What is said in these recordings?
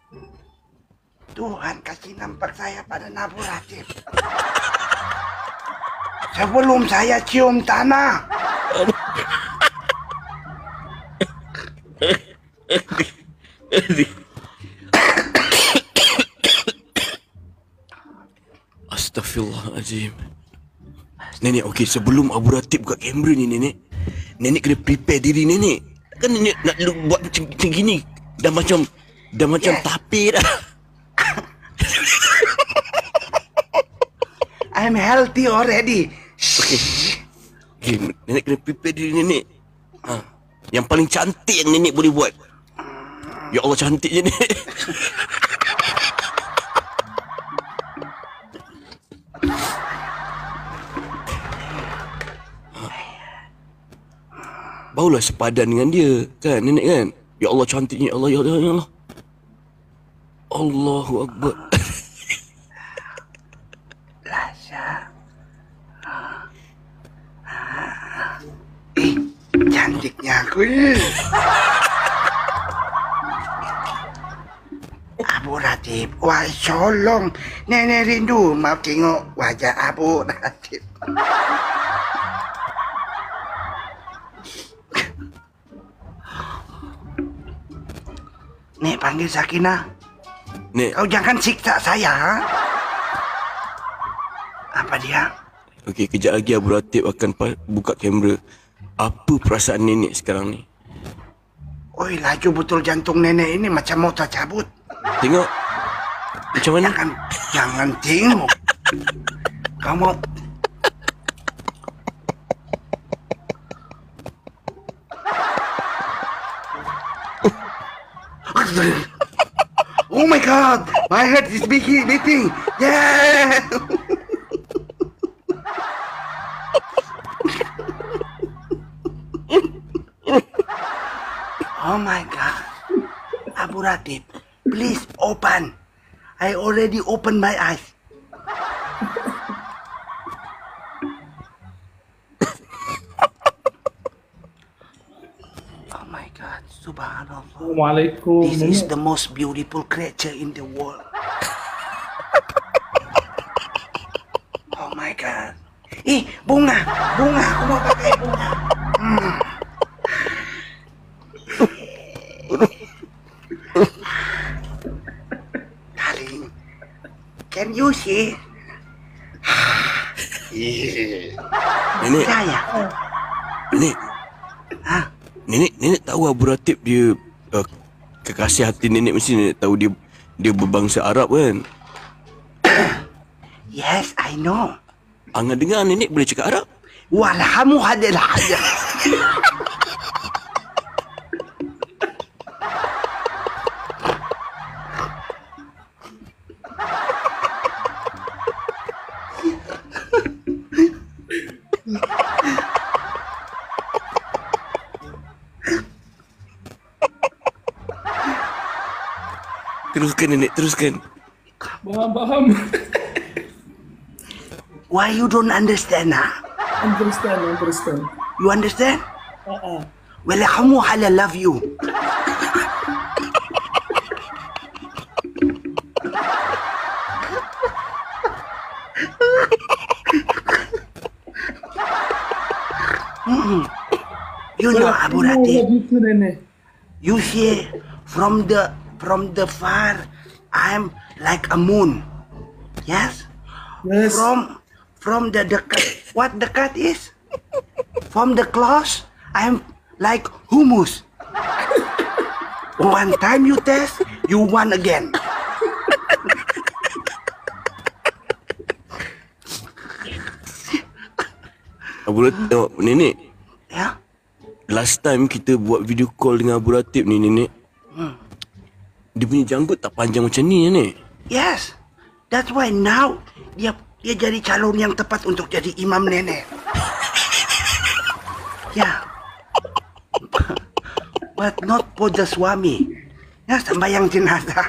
Tuhan kasih nampak saya pada nabur Ratib. Sebelum saya cium tanah. Astaghfirullahaladzim. Nenek, okey, sebelum Abu Ratib buka kamera ni, nenek kena prepare diri, nenek. Kan nenek nak buat macam gini. Dah macam tapir dah. I'm healthy already. Okay, nenek kena prepare diri, nenek. Yang paling cantik yang nenek boleh buat. Ya Allah, cantiknya nenek. Barulah sepadan dengan dia, kan nenek kan? Ya Allah, cantiknya. Ya Allah, ya Allah, ya Allah. Allahu Akbar. Lasha. Cantiknya aku ni. Abu Ratib, wah solong. Nenek rindu mau tengok wajah Abu Ratib. Nek panggil Sakinah. Nek, Kau jangan siksa saya. Ha? Apa dia? okey, kejap lagi Abu Ratib akan buka kamera. Apa perasaan nenek sekarang ni? Oi, laju betul jantung nenek ini macam mau tercabut. Tengok. Macam mana? Jangan tengok. Kamu Oh my God, my head is beating. Yeah. Oh my God, Abu Ratib, please open. I already opened my eyes. Oh my God, Subhanallah. Assalamualaikum. This is the most beautiful creature in the world. Oh my God. Bunga. Aku mau pakai bunga. Darling, can you see? Nenek, Saya. nenek. Nenek tahu Abu Ratib dia kekasih hati nenek, mesti nenek tahu dia berbangsa Arab kan? Yes, I know. Angah dengar nenek boleh cakap Arab? Walhamu hadil haja. Teruskan nenek, teruskan. Faham. Why you don't understand, huh? Understand. You understand? Walhamu hala love you. You know, Abu Ratib, Gitu nenek. you see from the far, I'm like a moon. Yes? Yes. From the dekat, what dekat is? From the close, I'm like hummus. One time you test, you won again. Abu Ratib, nenek, Ya? last time kita buat video call dengan Abu Ratib ni, nenek. Dia punya janggut tak panjang macam ni, nenek. Yes. That's why now dia jadi calon yang tepat untuk jadi imam nenek. Ya. But not for the suami. Ya, sembahyang jenazah.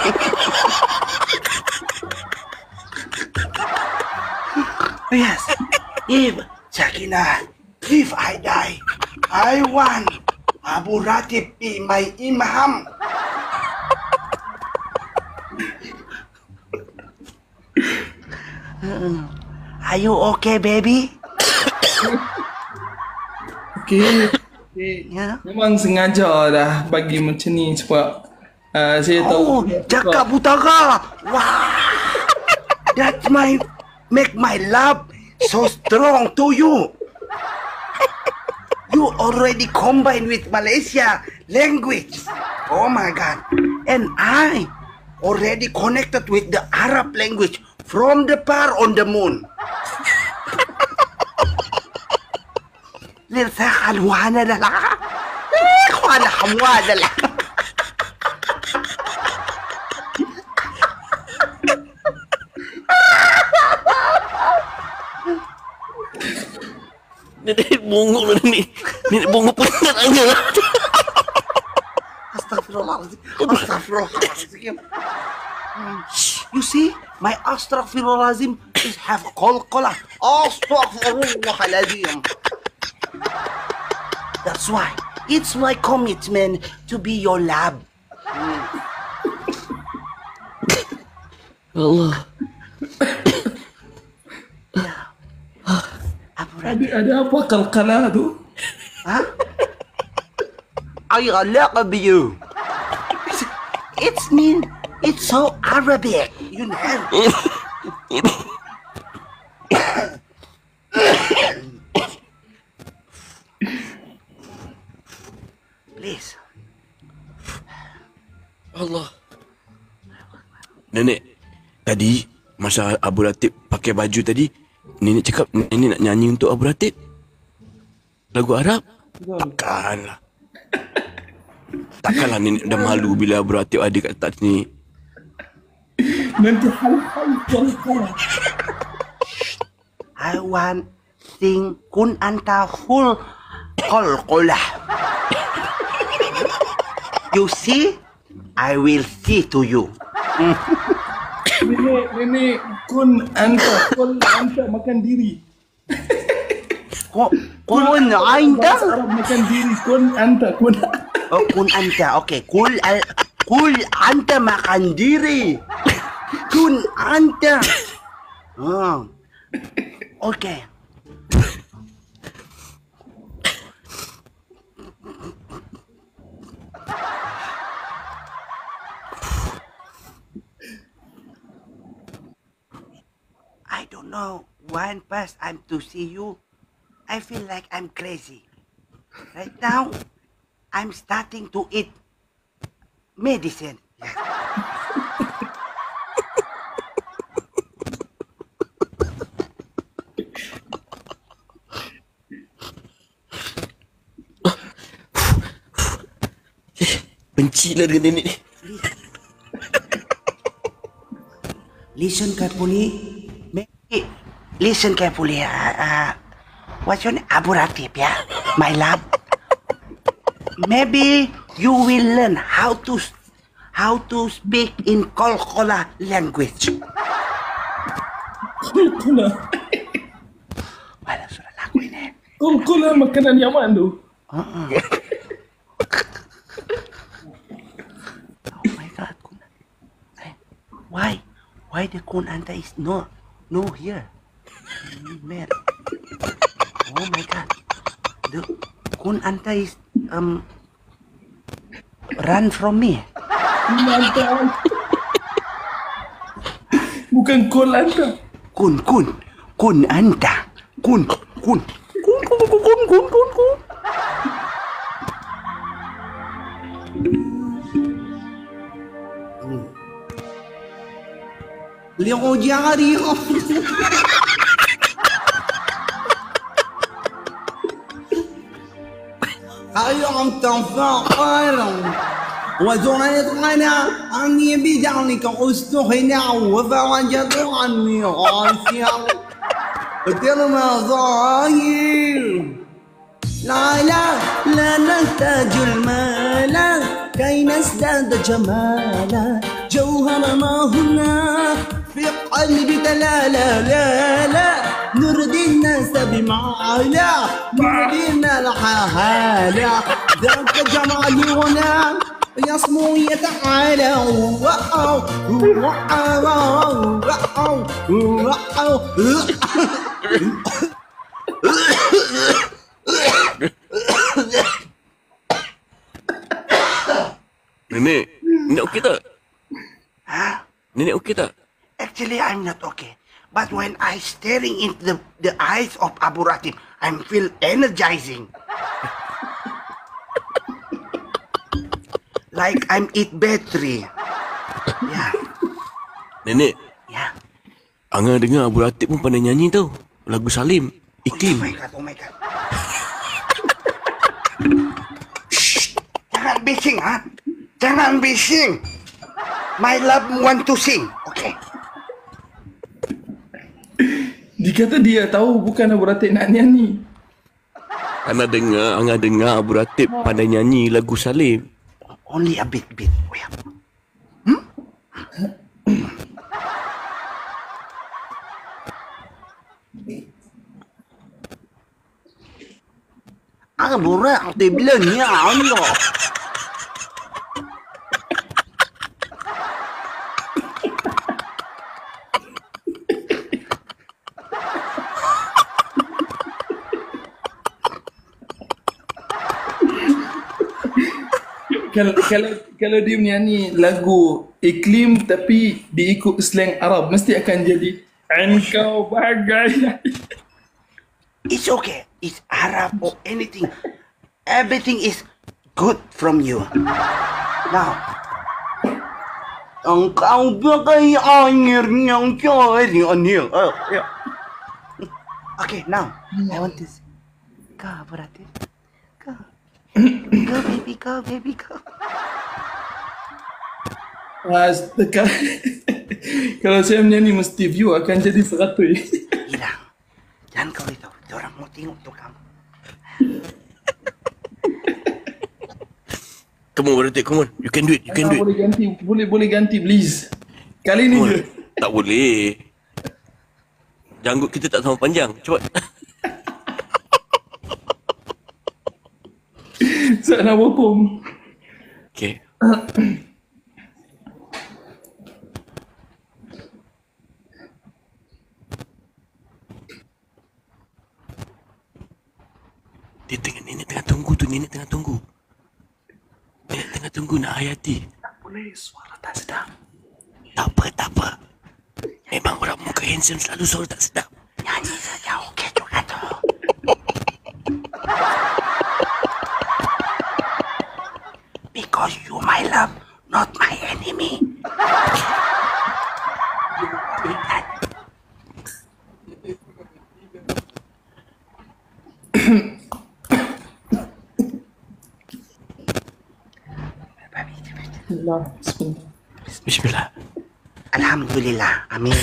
Yes. If Sakinah, if I die, I want Abu Ratib be my imam. Are you okay, baby? Okey. Ya. Memang sengaja dah bagi macam ni sebab saya Oh, tahu. cakap utara. Wow. That's make my love so strong to you. You already combined with Malaysia language. Oh my God. And I already connected with the Arab language from the far on the moon. لرساخ الوانا لك وانا حموانا لك Nenek bongok lah nenek. Nenek bongok penat aja. Astaghfirullahaladzim. Astaghfirullahaladzim. You see, my astaghfirullahaladzim is have qalqalah. Astaghfirullahaladzim. That's why it's my commitment to be your lab. Allah. Ada apa kalkala tu? Huh? I love you. It's so Arabic, you know. Please. Allah. Nenek, tadi masa Abu Ratib pakai baju tadi, nenek cakap nenek nak nyanyi untuk Abu Ratib. Lagu Arab? Takkanlah. Takkanlah nenek dah malu bila Abu Ratib ada kat atas ni. Nanti hal-hal kalkala. I want sing kun anta full qalqalah. You see? I will see to you. Nenek kun anta makan diri. Kun anta. Arab makan diri kun anta. Oh, kun anta. Okay. Kul anta makan diri. Kun anta. Oh. Okay. I don't know. When first I'm to see you, I feel like I'm crazy. Right now, I'm starting to eat medicine. Benci lah dengan nenek ni. Listen carefully. Listen carefully. What's your name? Abu Ratib, yeah? My love. Maybe you will learn how to speak in Qalqala language. Kalkala. Wala sudah lagu ini. Kalkala makanan Yaman tu. Oh my God, Kun. Why the Kun Anta is no here? Man. Oh my God. The Kun Anta is run from me. Mantap. Bukan kol anta. Kun Anta. Kun. Lihat jari. Ayo تنفقر وزريتنا أني بدعلك أستخنع وفرجت عني غاشيا وترمى ظاهر لا نحتاج المال كي نزداد جمالا جوهرنا هنا في قلبك لا نرضي الناس بمعالا نرضينا الحالة ذاك جمالنا يصمو يتعالى واو Nenek okey tak? Huh? Nenek okey tak? Actually, I'm not okay. But when I staring into the eyes of Abu Ratib, I feel energizing. Like I'm eat battery. Yeah, Nenek, yeah. Angah dengar Abu Ratib pun pandai nyanyi tau. Lagu Salim, Oh Iklim. my god, oh my god. Jangan bising, ha? Jangan bising. My love want to sing, okay? Dikata dia tahu bukan Abu Ratib nak nyanyi. Angah dengar Abu Ratib pandai nyanyi lagu Salim. Only a bit. Oh, yeah. Abu Ratib lah nyanyi. Kalau dia menyanyi lagu Iklim tapi diikut slang Arab, mesti akan jadi engkau bagai. It's okay. It's Arab or anything. Everything is good from you. Now, engkau bagai air yang cari anil. Yeah. Okay, now I want to sing. Go, berarti. Go. Go, baby, go. Kalau saya menyanyi mesti view akan jadi 100. Hilang. Jangan kau itu. Orang mau tengok tu kamu. Come on, Abu Ratib, come on. You can do it. Boleh ganti please. Kali ni je. Tak boleh. Janggut kita tak sama panjang. Cepat. Saya nak potong. Okay. Nenek tengah tunggu tu. Nenek tengah tunggu nak hayati. Tak boleh, suara tak sedap. Tak apa. Memang orang muka handsome selalu suara tak sedap. Nyanyi saja, okey juga tu. Because you my love, not my enemy. Bismillah. Alhamdulillah, amin.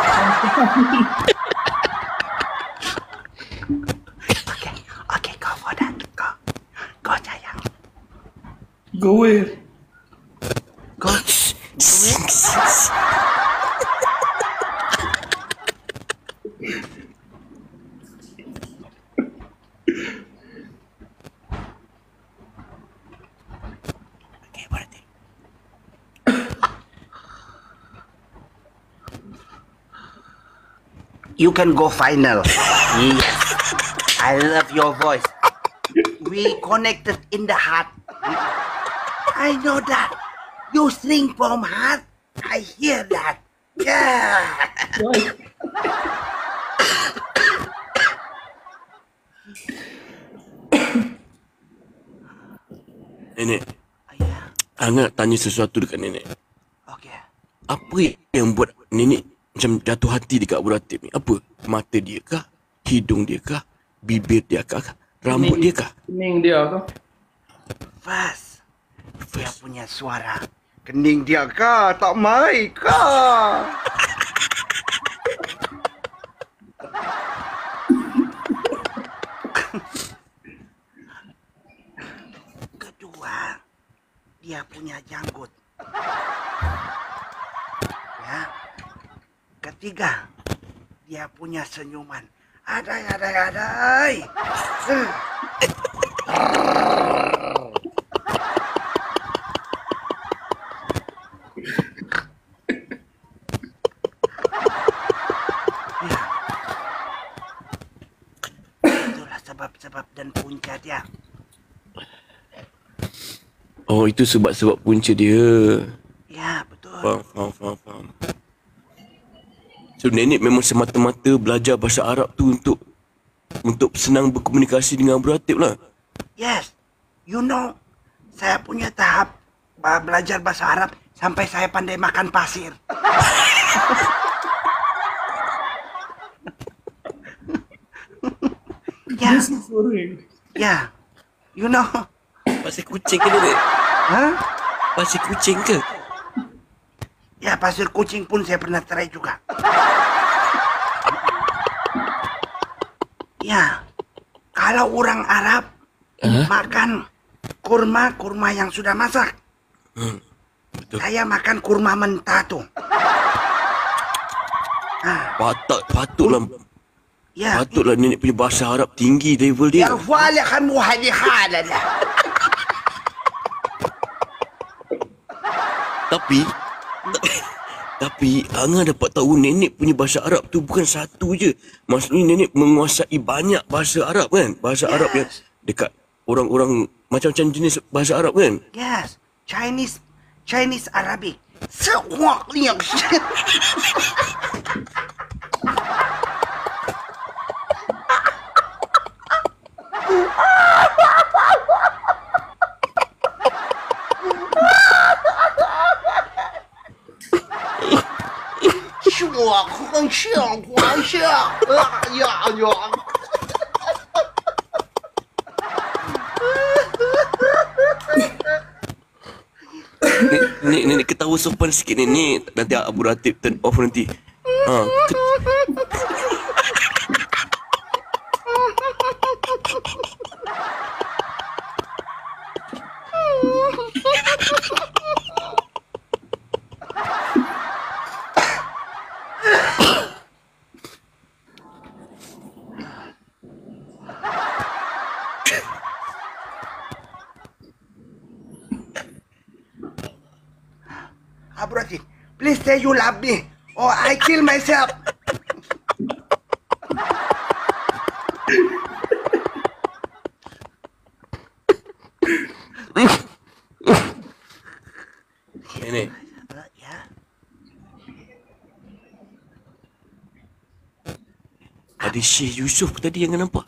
Okay, go for that. Go, sayang. Go where? Go. Okay, berarti. You can go final. Yes. I love your voice. We connected in the heart. I know that. You sing from heart. I hear that. Yeah. Nenek, Yeah. Angah tanya sesuatu dekat nenek. Okay. Apa yang buat nenek macam jatuh hati dekat Abu Ratib ni? Apa? Mata dia kah? Hidung dia kah? Bibir dia kah? Rambut dia kah? Kening dia kah? First. Dia punya suara. Kening dia kah? Tak mai kah? Kedua, dia punya janggut. Ya. Ketiga, dia punya senyuman. Adai. sebab-sebab dan punca dia. Oh, itu sebab-sebab punca dia. Ya, betul. Faham. So, nenek memang semata-mata belajar bahasa Arab tu untuk senang berkomunikasi dengan Abu Ratib lah. Yes. You know, saya punya tahap belajar bahasa Arab sampai saya pandai makan pasir. Ya, Nasi goreng. ya. You know. Pasir kucing ke nenek? Hah? Pasir kucing ke? Ya, pasir kucing pun saya pernah try juga. Ya, kalau orang Arab makan kurma yang sudah masak. Betul. Saya makan kurma mentah tuh. Patutlah Ya, nenek punya bahasa Arab tinggi level dia. ya wala kamu hadi-halan. Tapi Angah dapat tahu nenek punya bahasa Arab tu bukan satu je. Maksudnya nenek menguasai banyak bahasa Arab kan? Bahasa Arab yang dekat orang-orang macam-macam jenis bahasa Arab kan? Yes, Chinese Arabic. Semua yang Nenek ketawa sopan sikit nenek. Nanti Abu Ratib turn off nanti. Abu Ratib, please say you love me or I kill myself. Nenek, Ya. ada Syekh Yusof tadi yang nampak.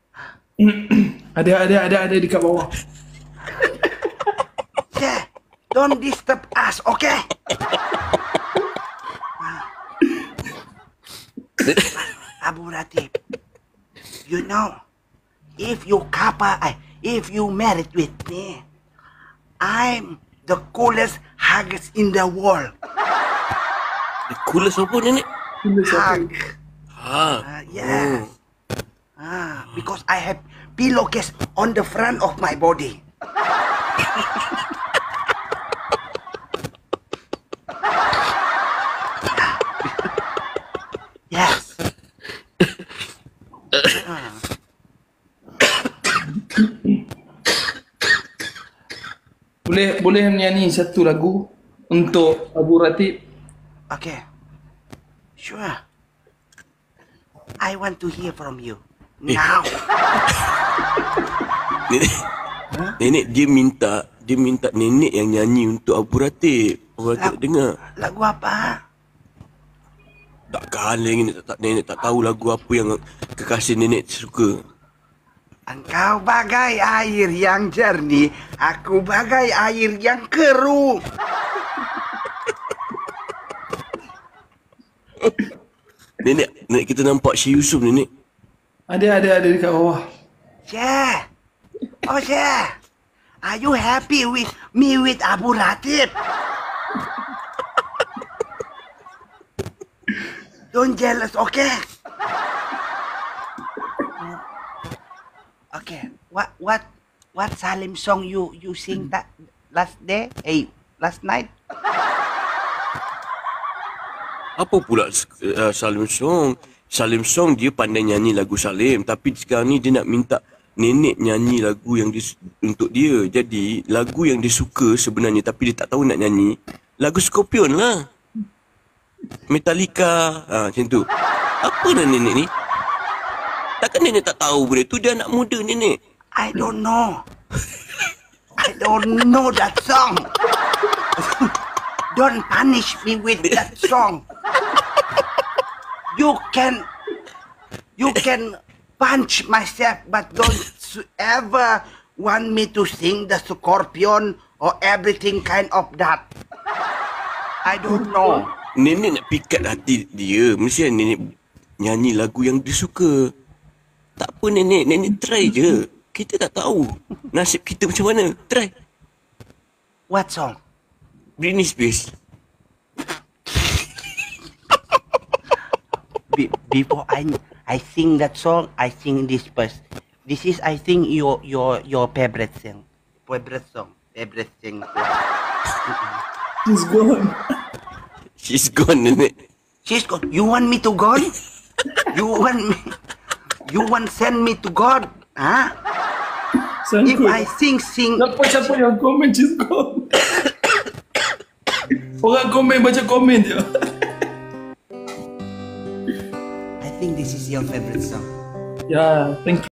Ada dekat bawah. Yeah, don't disturb us, okay? Abu Ratib, you know, if you married with me, I'm the coolest huggers in the world. The coolest apa nenek? Hug. Ha. Yes. Because I have pillowcase on the front of my body. Yes. Boleh menyanyi satu lagu untuk Abu Ratib? Okay. Sure. I want to hear from you. Now. Nenek dia minta nenek yang nyanyi untuk Abu Ratib. Abu Ratib dengar. Lagu apa? Takkan nenek tak tahu lagu apa yang kekasih nenek suka. Engkau bagai air yang jernih, aku bagai air yang keruh. Nenek kita nampak Syekh Yusof nenek. Ada dekat bawah. Yeah. Oh yeah. Are you happy with me with Abu Ratib? Don't jealous, okay? Okay. What Salim song you sing that last night? Apa pula Salim Song? Salim Song dia pandai nyanyi lagu Salim. Tapi sekarang ni dia nak minta nenek nyanyi lagu yang untuk dia. Jadi lagu yang dia suka sebenarnya tapi dia tak tahu nak nyanyi. Lagu Scorpion lah. Metallica. Macam tu. Apa dah nenek ni? Takkan nenek tak tahu benda tu, dia anak muda nenek. I don't know. I don't know that song. Don't punish me with that song. You can punch myself, but don't ever want me to sing the Scorpion or everything kind of that. I don't know. Nenek nak pikat hati dia. Mesti nenek nyanyi lagu yang dia suka. Tak apa nenek, nenek try je. Kita tak tahu nasib kita macam mana. Try. What song? Britney Spears. Before I sing that song, I sing this first. This is, I think, your favorite song. Favorite song. Favorite song. She's gone. She's gone nenek. She's gone. You want me to gone? You want send me to God? Huh? If I sing. Siapa yang komen she's gone? Orang komen baca komen je. I think this is your favorite song. Yeah, thank you.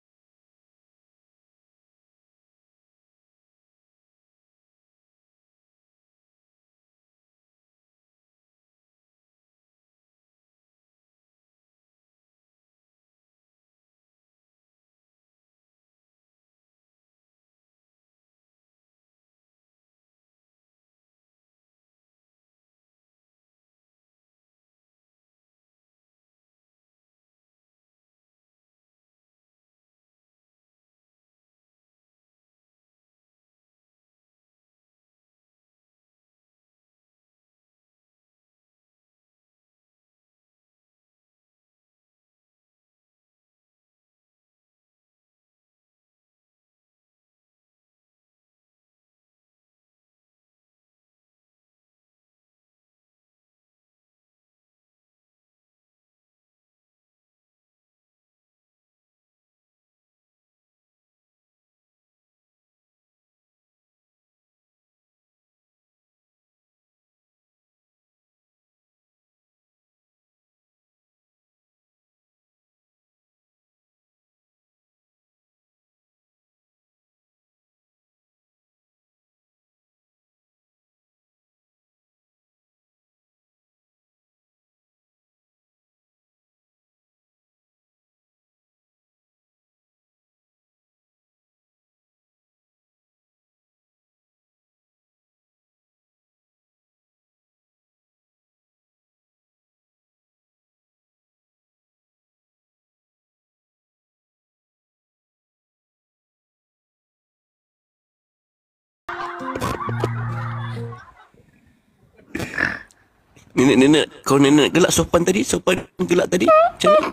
Nenek, kalau nenek gelak sopan gelak tadi, macam mana?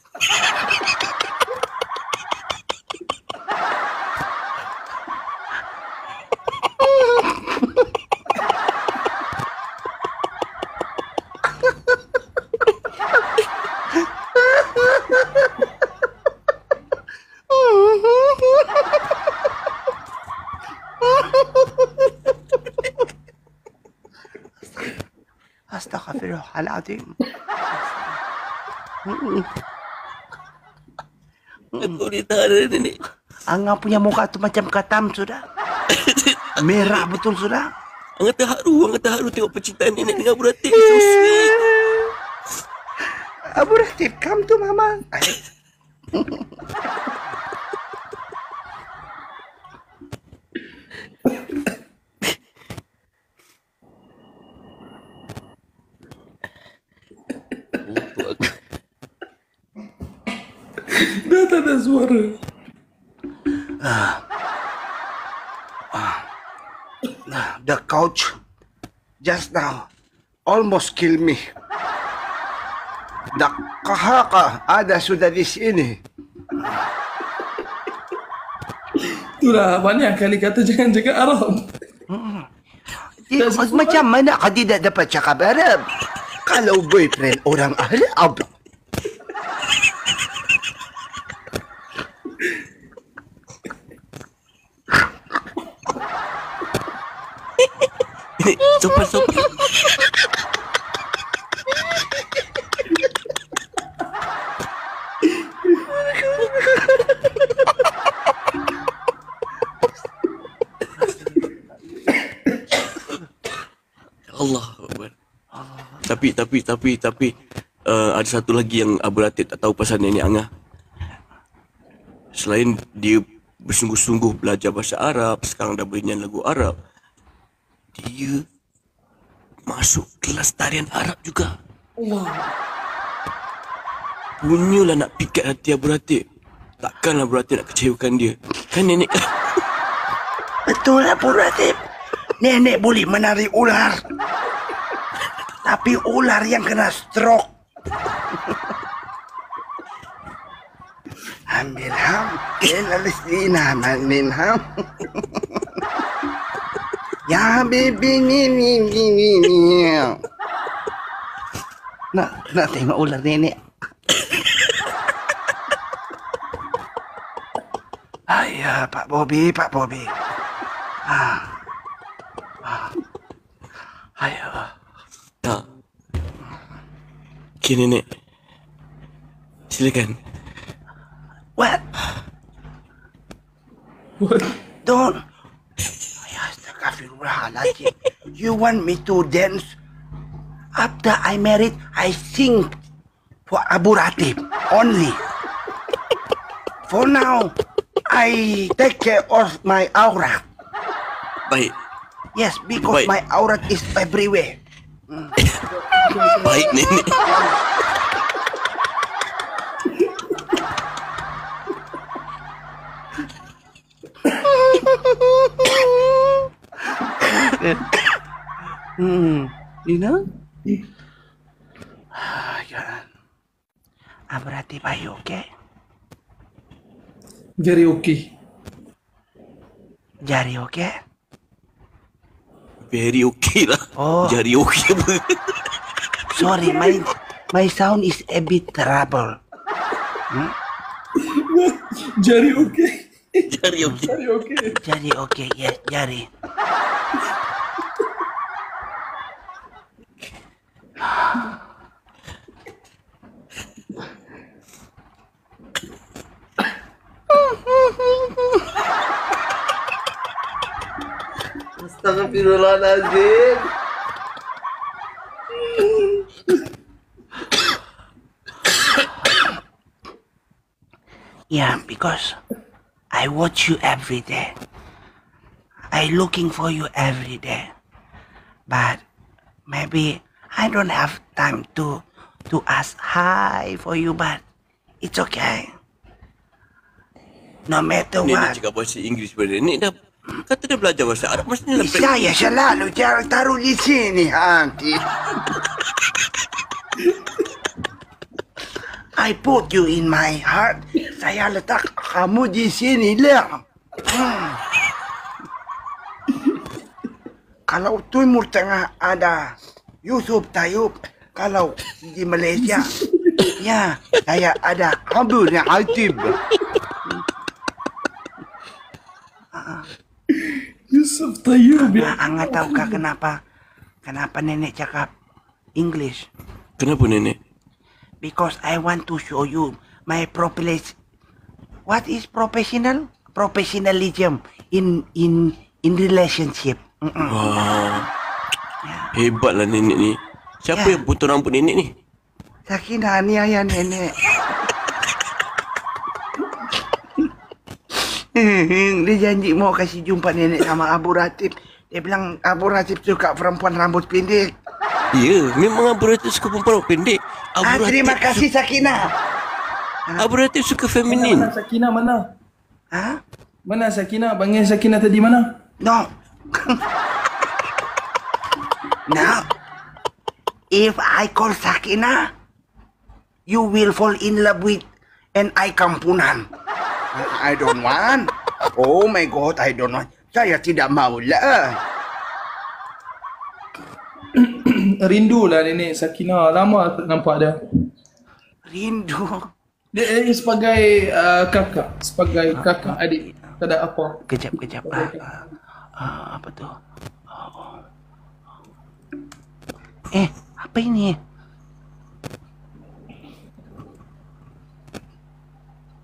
Astaghfirullahaladzim. Aku ditahan nenek. Angah punya muka tu macam katam sudah. Merah betul sudah. Angah terharu tengok percintaan nenek dengan Abu Ratib. So sweet. Abu Ratib, come to mama. Dah tak ada suara. The couch just now almost kill me. Kahaka ada sudah di sini. Itulah banyak kali kata jangan cakap Arab. Macam mana kau tidak dapat cakap Arab? Kalau boyfriend orang ahli Arab. Sopan. Allah Akbar. Tapi ada satu lagi yang Abang Ratib tak tahu pasal Nenek Angah. Selain dia bersungguh-sungguh belajar bahasa Arab, sekarang dah bernyanyi lagu Arab, dia masuk kelas tarian Arab juga. Punyalah nak pikat hati Abang Ratib. Takkanlah Abang Ratib nak kecewakan dia. Kan nenek kan? Betul lah Abang Ratib. Nenek boleh menari ular. Tapi ular yang kena stroke. Ambil ham. Kelalesina manin ham. Ya baby ni. Nak tengok ular nenek. Ayah Pak Bobby. Ayo. Tak. Okay nenek. Silakan. What? What? Don't. Astaghfirullahaladzim. You want me to dance? After I married, I sing for Abu Ratib only. For now, I take care of my aurat. Baik. Yes, because Baik. my aurat is everywhere. Baik nenek. You know? Abu Ratib, are you okay? Very okay. Jari okay? Very okay lah. Oh. Jari okay apa? Sorry, my sound is a bit trouble. Jari okay. Jari okay. Jari okay. Jari okay, yes, jari. Astagfirullahaladzim. Yeah, because I watch you every day. I looking for you every day. But maybe I don't have time to ask hi for you, but it's okay. No matter Nenek what. cakap bahasa Inggeris pada nenek dah. Kata dia belajar bahasa Arab, maksudnya lah. Saya selalu taruh di sini nanti. I put you in my heart. Saya letak kamu di sini lah. Kalau Timur Tengah ada Yusuf Tayyub, kalau di Malaysia, ya saya ada Abdul Ratib. Yusuf Tayyub ya. Angga tahukah kenapa nenek cakap English? Kenapa nenek? Because I want to show you my what is professional? Professionalism in relationship. Wah. Hebatlah nenek ni. Siapa Ya. yang potong rambut nenek ni? Sakinah ni ayah nenek. Dia janji mau kasih jumpa nenek sama Abu Ratib. Dia bilang Abu Ratib suka perempuan rambut pendek. Ya, memang Abu Ratib suka perempuan pendek. Terima kasih Sakinah. Abu Ratib suka feminin. Mana Sakinah mana? Hah? Mana Sakinah? Panggil Sakinah tadi mana? No. Now, if I call Sakinah, you will fall in love with an I kampunan. I don't want. Oh my God, I don't want. Saya tidak mau lah. Rindu lah nenek Sakinah. Lama tak nampak dia. Rindu. Dia sebagai kakak. Sebagai kakak adik. Tak ada apa. Kejap. Apa tu? Apa ini?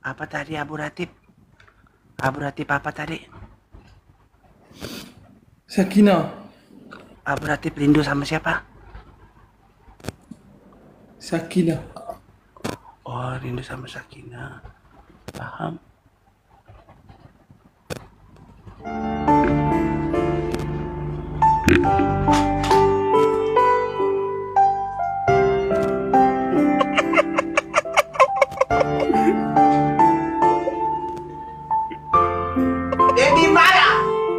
Apa tadi Abu Ratib? Abu Ratib apa tadi? Sakinah. Abu Ratib rindu sama siapa? Sakinah. Oh, rindu sama Sakinah. Paham? Baby Maya!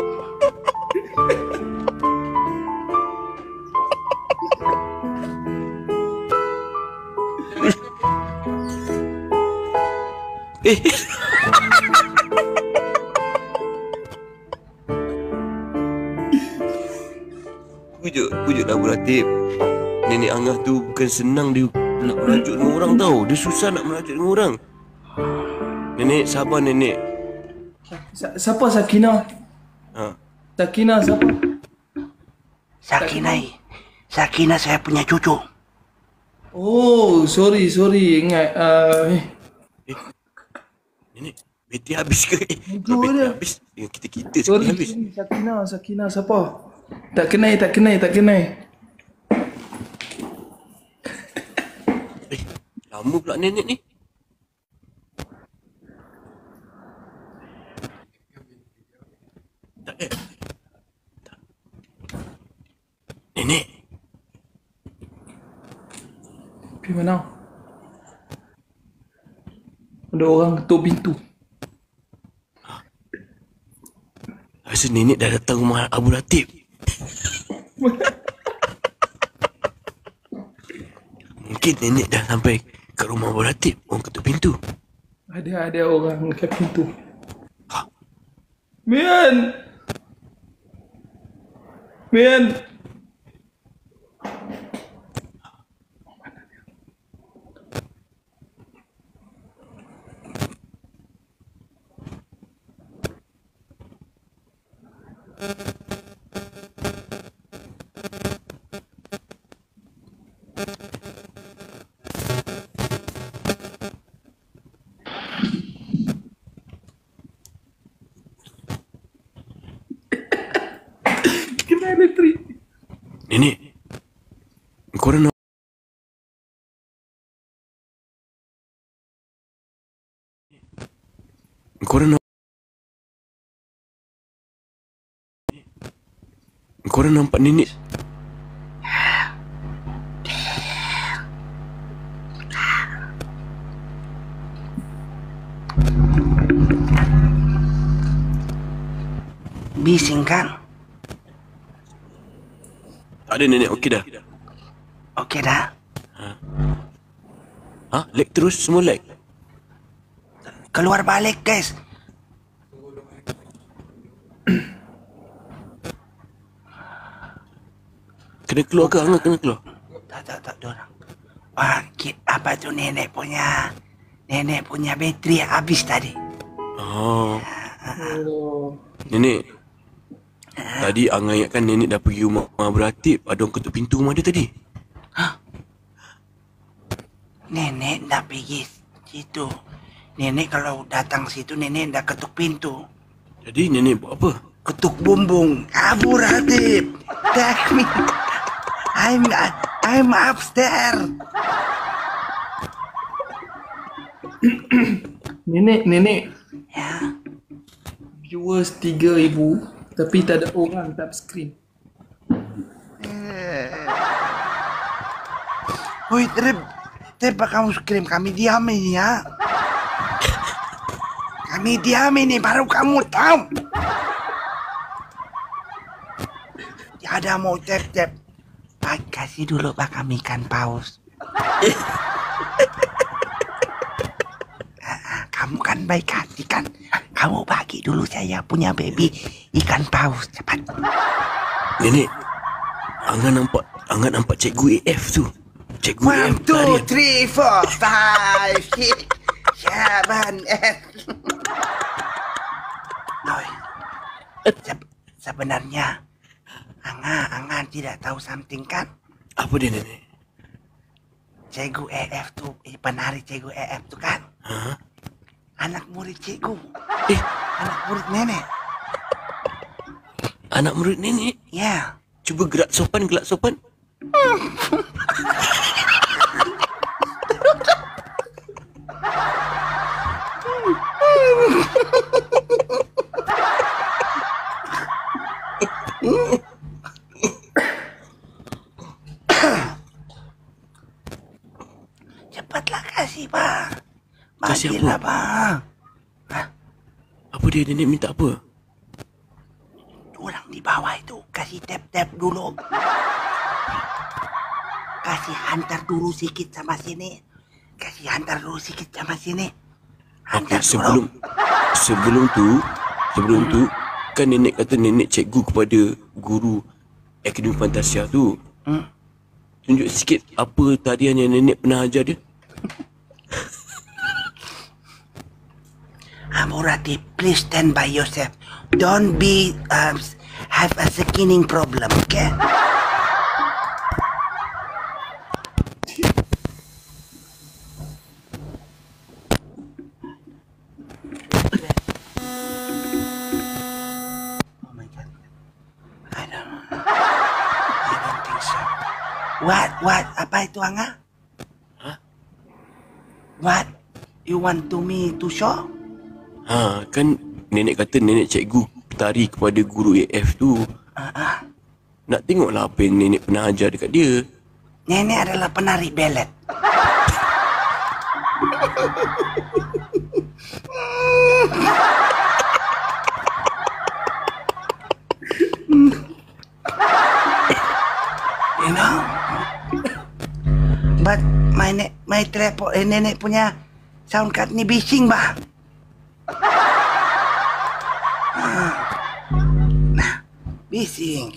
Eh, pujuklah Abu Ratib. Nenek Angah tu bukan senang dia nak merajuk dengan orang tau. Dia susah nak merajuk dengan orang. Nenek, sabar nenek. Siapa Sakinah? Ha. Sakinah siapa? Sakinah. Sakinah saya punya cucu. Oh, sorry. Ingat. Nenek, bateri habis ke? Betul Bateri dia. habis. Dengan kita sekali Sorry, habis. Sakinah siapa? Tak kenal. Eh, lama pula nenek ni. Tak eh. Tak. Nenek, Pergi mana? Ada orang ketuk pintu. rasa nenek dah datang rumah Abu Ratib. Mungkin nenek dah sampai ke rumah Abu Ratib. Orang ketuk pintu. Ada orang dekat pintu. Ha. Mian. Kena elektrik. Nenek, korang nak korang nampak nenek? Bising kan? Tak ada nenek, okey dah. Okey dah. Ha? Lag terus, semua lag. Keluar balik guys. Kena keluar ke? Angah kena keluar. Tak dorang. Wah, apa tu nenek punya bateri habis tadi. Oh, Oh. nenek. Tadi Angah ingatkan nenek dah pergi rumah Abu Ratib. Ada orang ketuk pintu rumah dia tadi. Nenek nak pergi situ. Nenek kalau datang situ nenek dah ketuk pintu. Jadi nenek buat apa? Ketuk bumbung. Abu Ratib. Take me. I'm upstairs. Nenek, Ya. viewers 3,000 tapi tak ada orang tap screen. Woi, Terima kamu scream. Kami diam ini ya. Kami diam ini baru kamu tahu. Ada mau tap. Pak, kasih dulu Pak kami ikan paus. Kamu kan baik hati kan. Kamu bagi dulu saya punya baby ikan paus cepat. Nenek, Angah nampak cikgu AF tu. Cikgu AF 1, 2, tarian. 3, 4, 5, 6, 7, 8. Sebenarnya Angah tidak tahu something kan? Apa dia nenek? Cikgu EF tu, penari cikgu EF tu kan? Ha? Anak murid cikgu. Eh, Anak murid nenek. anak murid nenek. Ya. Cuba gerak sopan. Cepatlah kasih, bang. Kasih Bagilah, apa? bang. Apa dia nenek minta apa? Orang di bawah itu kasih tap-tap dulu. Kasih hantar dulu sikit sama sini. Hantar Okey, dulu. sebelum tu kan nenek kata nenek cikgu kepada guru Akademi Fantasia tu. Tunjuk sikit apa tarian yang nenek pernah ajar dia. Amurati, please stand by yourself. Don't be have a skinning problem, okay? Oh my God. I don't think so. What? Apa itu, Angga? Hah? What? You want me to show? Kan nenek kata nenek cikgu tari kepada guru AF tu. Nak tengoklah apa yang nenek pernah ajar dekat dia. Nenek adalah penari belet. You know? But nenek punya sound card ni bising, bah. Nah, bising.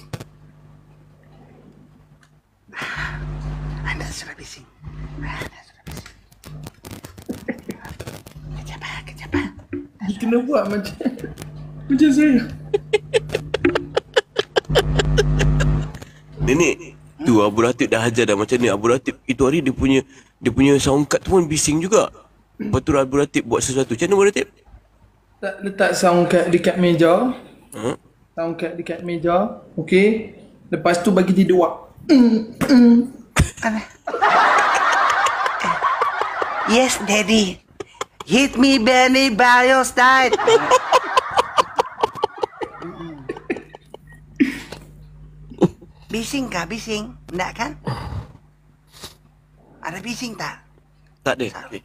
Anda sudah bising. Kejap. Dia kena buat macam saya. Nenek, tu Abu Ratib dah ajar dah macam ni. Abu Ratib itu hari dia punya sound card tu pun bising juga. Lepas tu Abu Ratib buat sesuatu. Macam mana Abu Ratib? Letak sound card dekat meja. Ha? Sound card dekat meja. Okey. Lepas tu bagi dia dua. Yes, Daddy. Hit me, Benny, by your style. Bising kah? Bising? Enggak kan? Ada bising tak? Tak ada. Okay.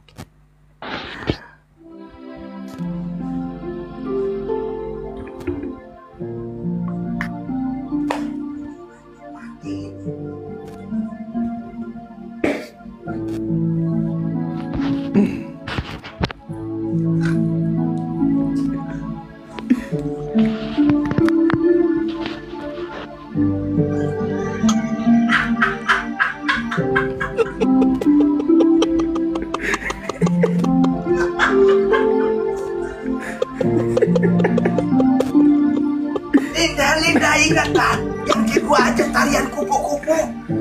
Linda, ingat tak? Yang cikgu ajar tarian kupu-kupu.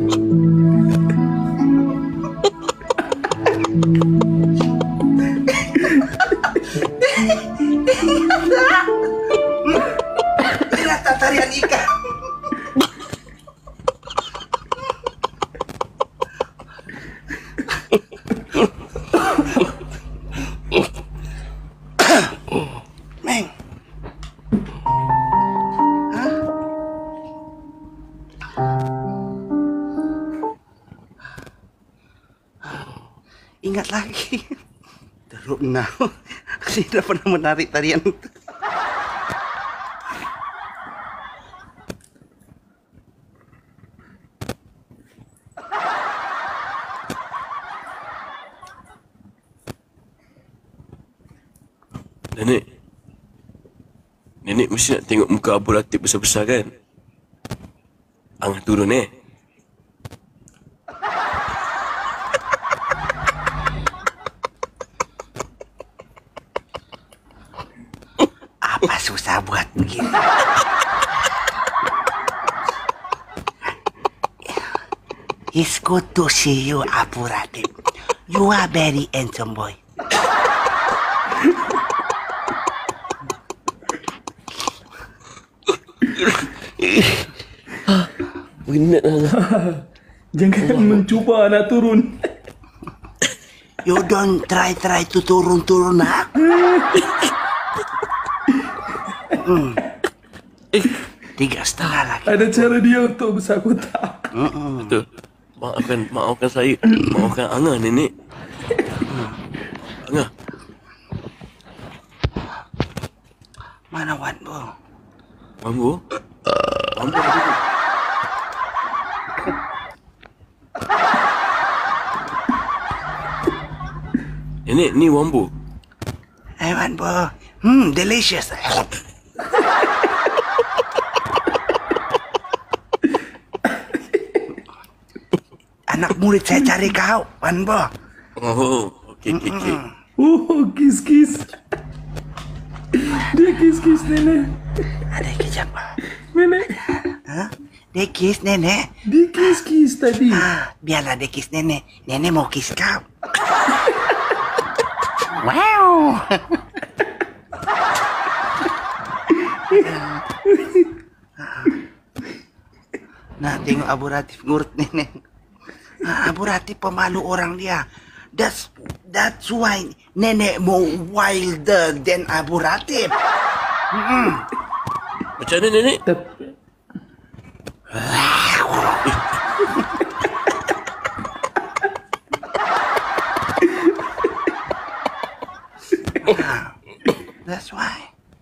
Ingat tak tarian ikan? Meng. Ingat lagi. Teruk now. Saya dah pernah menarik tarian itu. Nenek mesti nak tengok muka Abu Ratib besar-besar kan? Angah turun Apa susah buat begini? It's good to see you, Abu Ratib. You are very handsome boy. Penat lah. Jangan mencuba nak turun. You don't try to turun, ha? Tiga setengah lagi. Ada cara dia untuk besar kotak. Betul. Maafkan saya. Maafkan Angah, nenek. Angah. Mana Wan Bo? Mambu? Mambu ada tu. Nenek, ni Wambu. Wan Bo. Delicious. Anak murid saya cari kau, Wan Bo. Oh, okey. Oh, kis-kis. Dia kis-kis nenek. Ada kejap. Nenek. Hah? Dia kiss nenek. Dia kis-kis tadi. Biarlah dia kiss nenek. Nenek mau kiss kau. Wow. Nah, tengok Abu Ratif ngurut nenek. Abu Ratif pemalu orang dia. That's why nenek more wilder than Abu Ratif. Macam mana, nenek? That's why.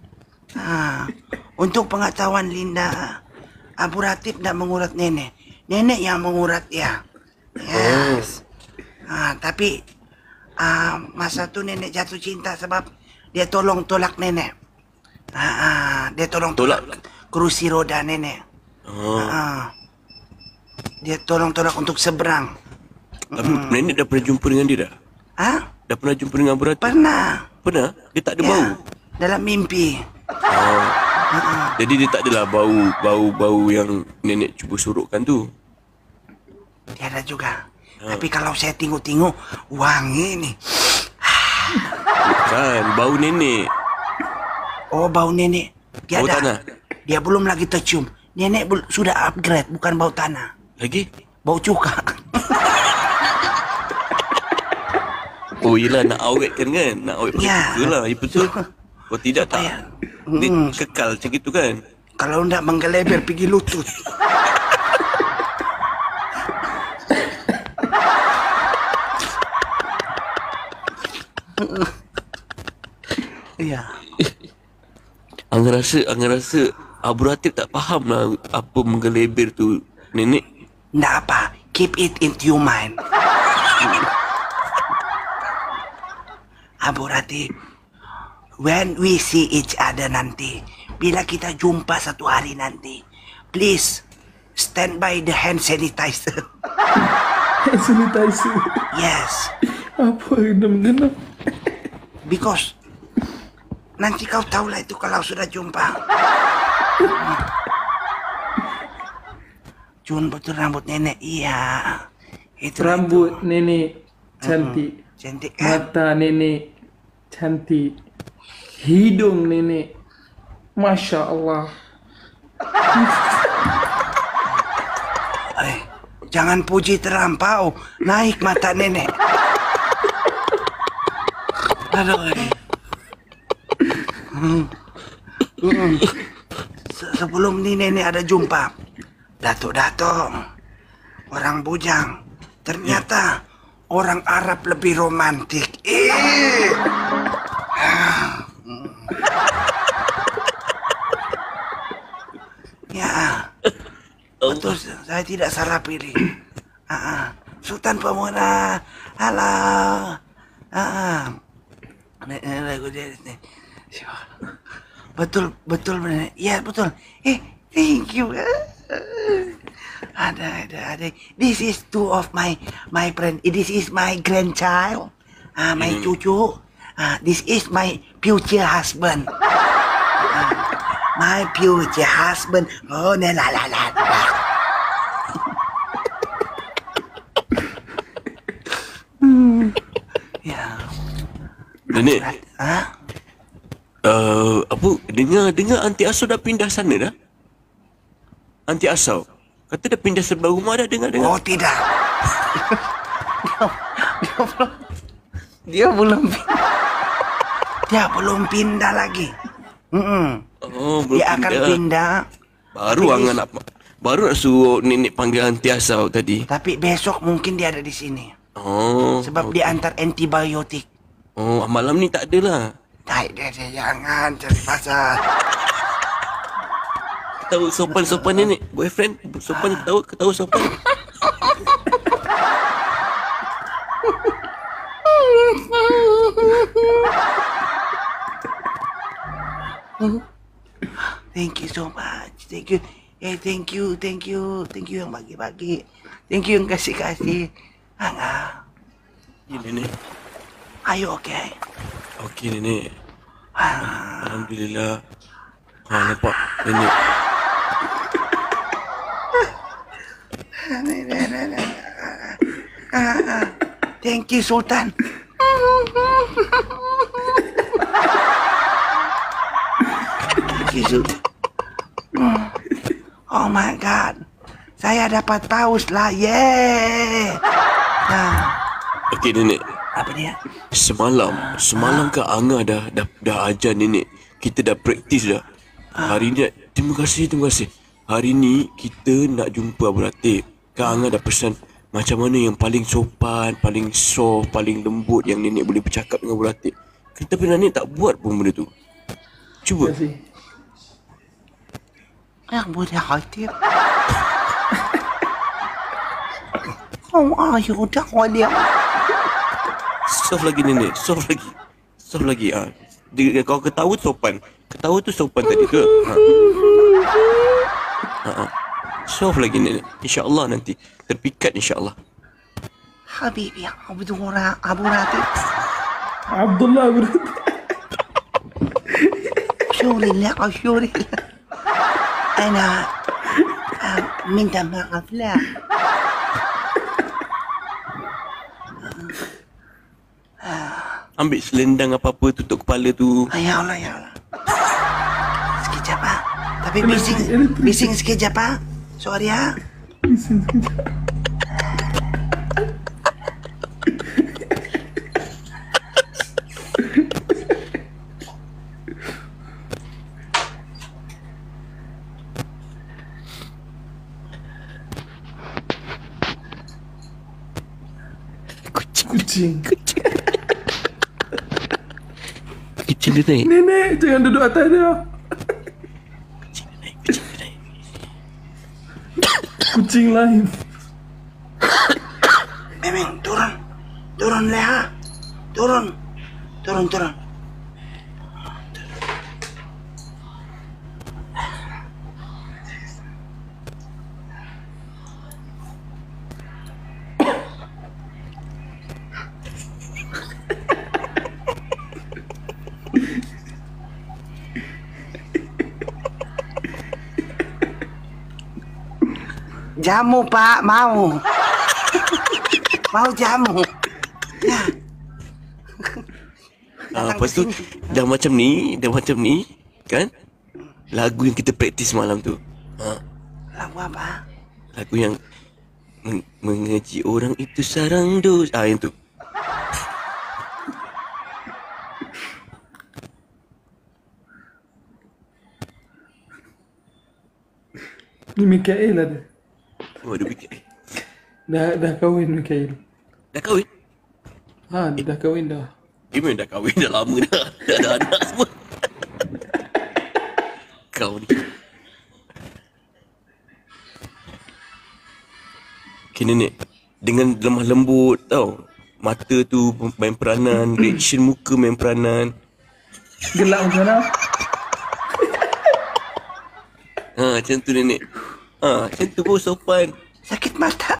Untuk pengetahuan Linda, Abu Ratif tidak mengurat nenek. Nenek yang mengurat dia. Yes. Tapi masa tu nenek jatuh cinta sebab dia tolong tolak nenek. Dia tolong tolak kerusi roda nenek. Dia tolong tolak untuk seberang. Tapi nenek dah pernah jumpa dengan dia dah? Dah pernah jumpa dengan Abu Ratif? Pernah. Pernah? Dia tak ada bau? Dalam mimpi. Jadi dia tak adalah bau yang nenek cuba surutkan tu? Tiada juga. Tapi kalau saya tengok-tengok, wangi ni. Bukan, bau nenek. Oh, bau nenek. Bau tanah? Dia belum lagi tercium. Nenek sudah upgrade, bukan bau tanah. Lagi? Bau cuka. Oh, yelah nak awetkan kan? Nak awet macam tu lah, ya betul. Kalau tidak tak, dia kekal macam itu kan? Kalau tidak menggeleber pergi lutut. Ya. Angah rasa Abu Ratif tak faham lah apa menggeleber tu, nenek. Tidak apa, keep it into your mind. Abu Ratif, when we see each other nanti, bila kita jumpa satu hari nanti, please stand by the hand sanitizer. Hand sanitizer? Yes. Apa genam-genam? Because nanti kau tahulah itu kalau sudah jumpa. Cun betul rambut nenek, iya. Itu rambut nenek cantik. Cantik kan? Mata nenek cantik. Hidung nenek, Masya Allah. Jangan puji terlampau. Naik mata nenek. Aduh. Sebelum ni nenek ada jumpa Datuk-datuk, orang bujang. Ternyata orang Arab lebih romantik. Ya, betul, saya tidak salah pilih. Sultan Pemuda, halo. Betul benar. Ya betul. Thank you. Ada. This is two of my friend. This is my grandchild. My cucu. This is my future husband. My future husband. Oh, la. Ya. Nenek, Hah? apa, dengar anti asuh dah pindah sana dah? Anti asuh kata dah pindah sebelah rumah dah, dengar. Oh tidak. Dia belum dia belum pindah lagi. Oh, belum Dia akan pindah. Baru Tapi angan nak baru nak suruh nenek panggil anti asau tadi. Tapi besok mungkin dia ada di sini. Oh. Sebab dia antar antibiotik. Oh, malam ni tak ada lah. Dia jangan cari pasal. Ketawa sopan nenek. Boyfriend sopan, ketawa sopan. Thank you so much. Thank you. Thank you yang bagi-bagi. Thank you yang kasih-kasih. Angah, Ya nenek. are you okay? Okey nenek. Alhamdulillah. Nampak nenek. Thank you, Sultan. Thank you, Sultan. Oh my God. Saya dapat paus lah. Yeay. Nah, Okey nenek. apa dia? Semalam ke Angah dah ajar nenek. Kita dah praktis dah. Hari ni terima kasih. Hari ni kita nak jumpa Abang Latif. Kak Angah dah pesan macam mana yang paling sopan, paling soft, paling lembut yang nenek boleh bercakap dengan Abang Latif. Tapi nenek tak buat pun benda tu. Cuba. Terima kasih. Yang boleh hati. Oh, ayo dah dia. Soft lagi nenek. Soft lagi. Kau ketawa sopan. Ketawa tu sopan tadi ke? Soft lagi nenek. InsyaAllah nanti terpikat insyaAllah. Habibi, Abu Latif. Abdullah berarti. Syurillah. Ana minta maaf lah. Ambil selendang apa-apa tutup kepala tu. Ya Allah. Sekejap ah. Tapi bising sekejap ah. Sorry ah. Kucing. Kecil dia naik. Nenek, jangan duduk atas dia. Kecil dia naik. Kucing lain. Memang turun Leha. Turun. Jamu Pak, mau jamu. Ya. Lepas tu dah macam ni kan? Lagu yang kita praktis malam tu. Lagu apa? Lagu yang mengaji orang itu sarang dos. Yang tu. Ni Mikael ada. Oh, dia fikir. Dah kahwin Mikael. Dah kahwin? Dia dah kahwin dah. Memang dah kahwin dah lama dah. Dah ada anak semua. Kau ni. Okay nenek. Dengan lemah lembut tau. Mata tu main peranan. Reaction muka main peranan. Gelak macam mana? Macam tu nenek. Macam tu pun sopan. Sakit mata.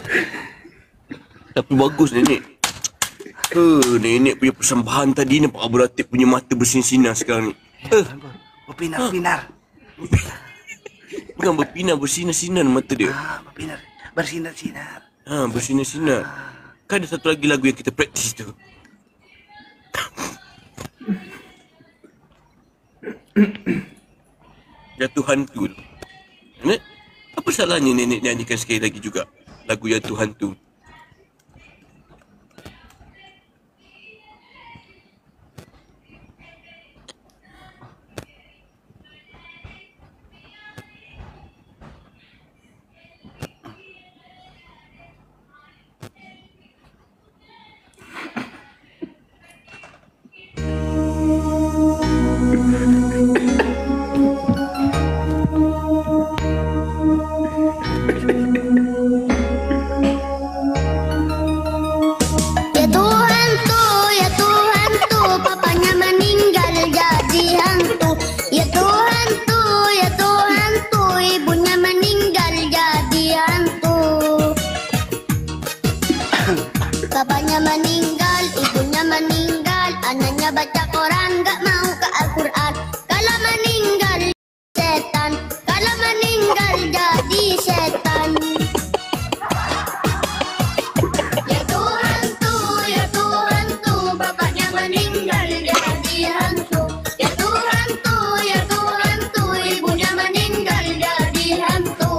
Tapi bagus nenek. Nenek punya persembahan tadi nampak Abu Ratib punya mata bersinar-sinar sekarang ni. Berpinar-pinar. Bukan berpinar, bersinar-sinar mata dia. Berpinar. Bersinar-sinar. Bersinar-sinar. Kan ada satu lagi lagu yang kita praktis tu. Jatuh hantu. Nenek, apa salahnya nenek nyanyikan sekali lagi juga lagu Jatuh Hantu? Ya Tuhan tuh, papanya meninggal jadi hantu. Ya Tuhan tuh, ibunya meninggal jadi hantu. Papanya meninggal, ibunya meninggal, anaknya baca Quran gak mau ke Al-Quran. Kalau meninggal setan, kalau meninggal jadi setan. Ya Tuhan tuh, bapaknya meninggal jadi hantu. Ya Tuhan tuh, ibunya meninggal jadi hantu.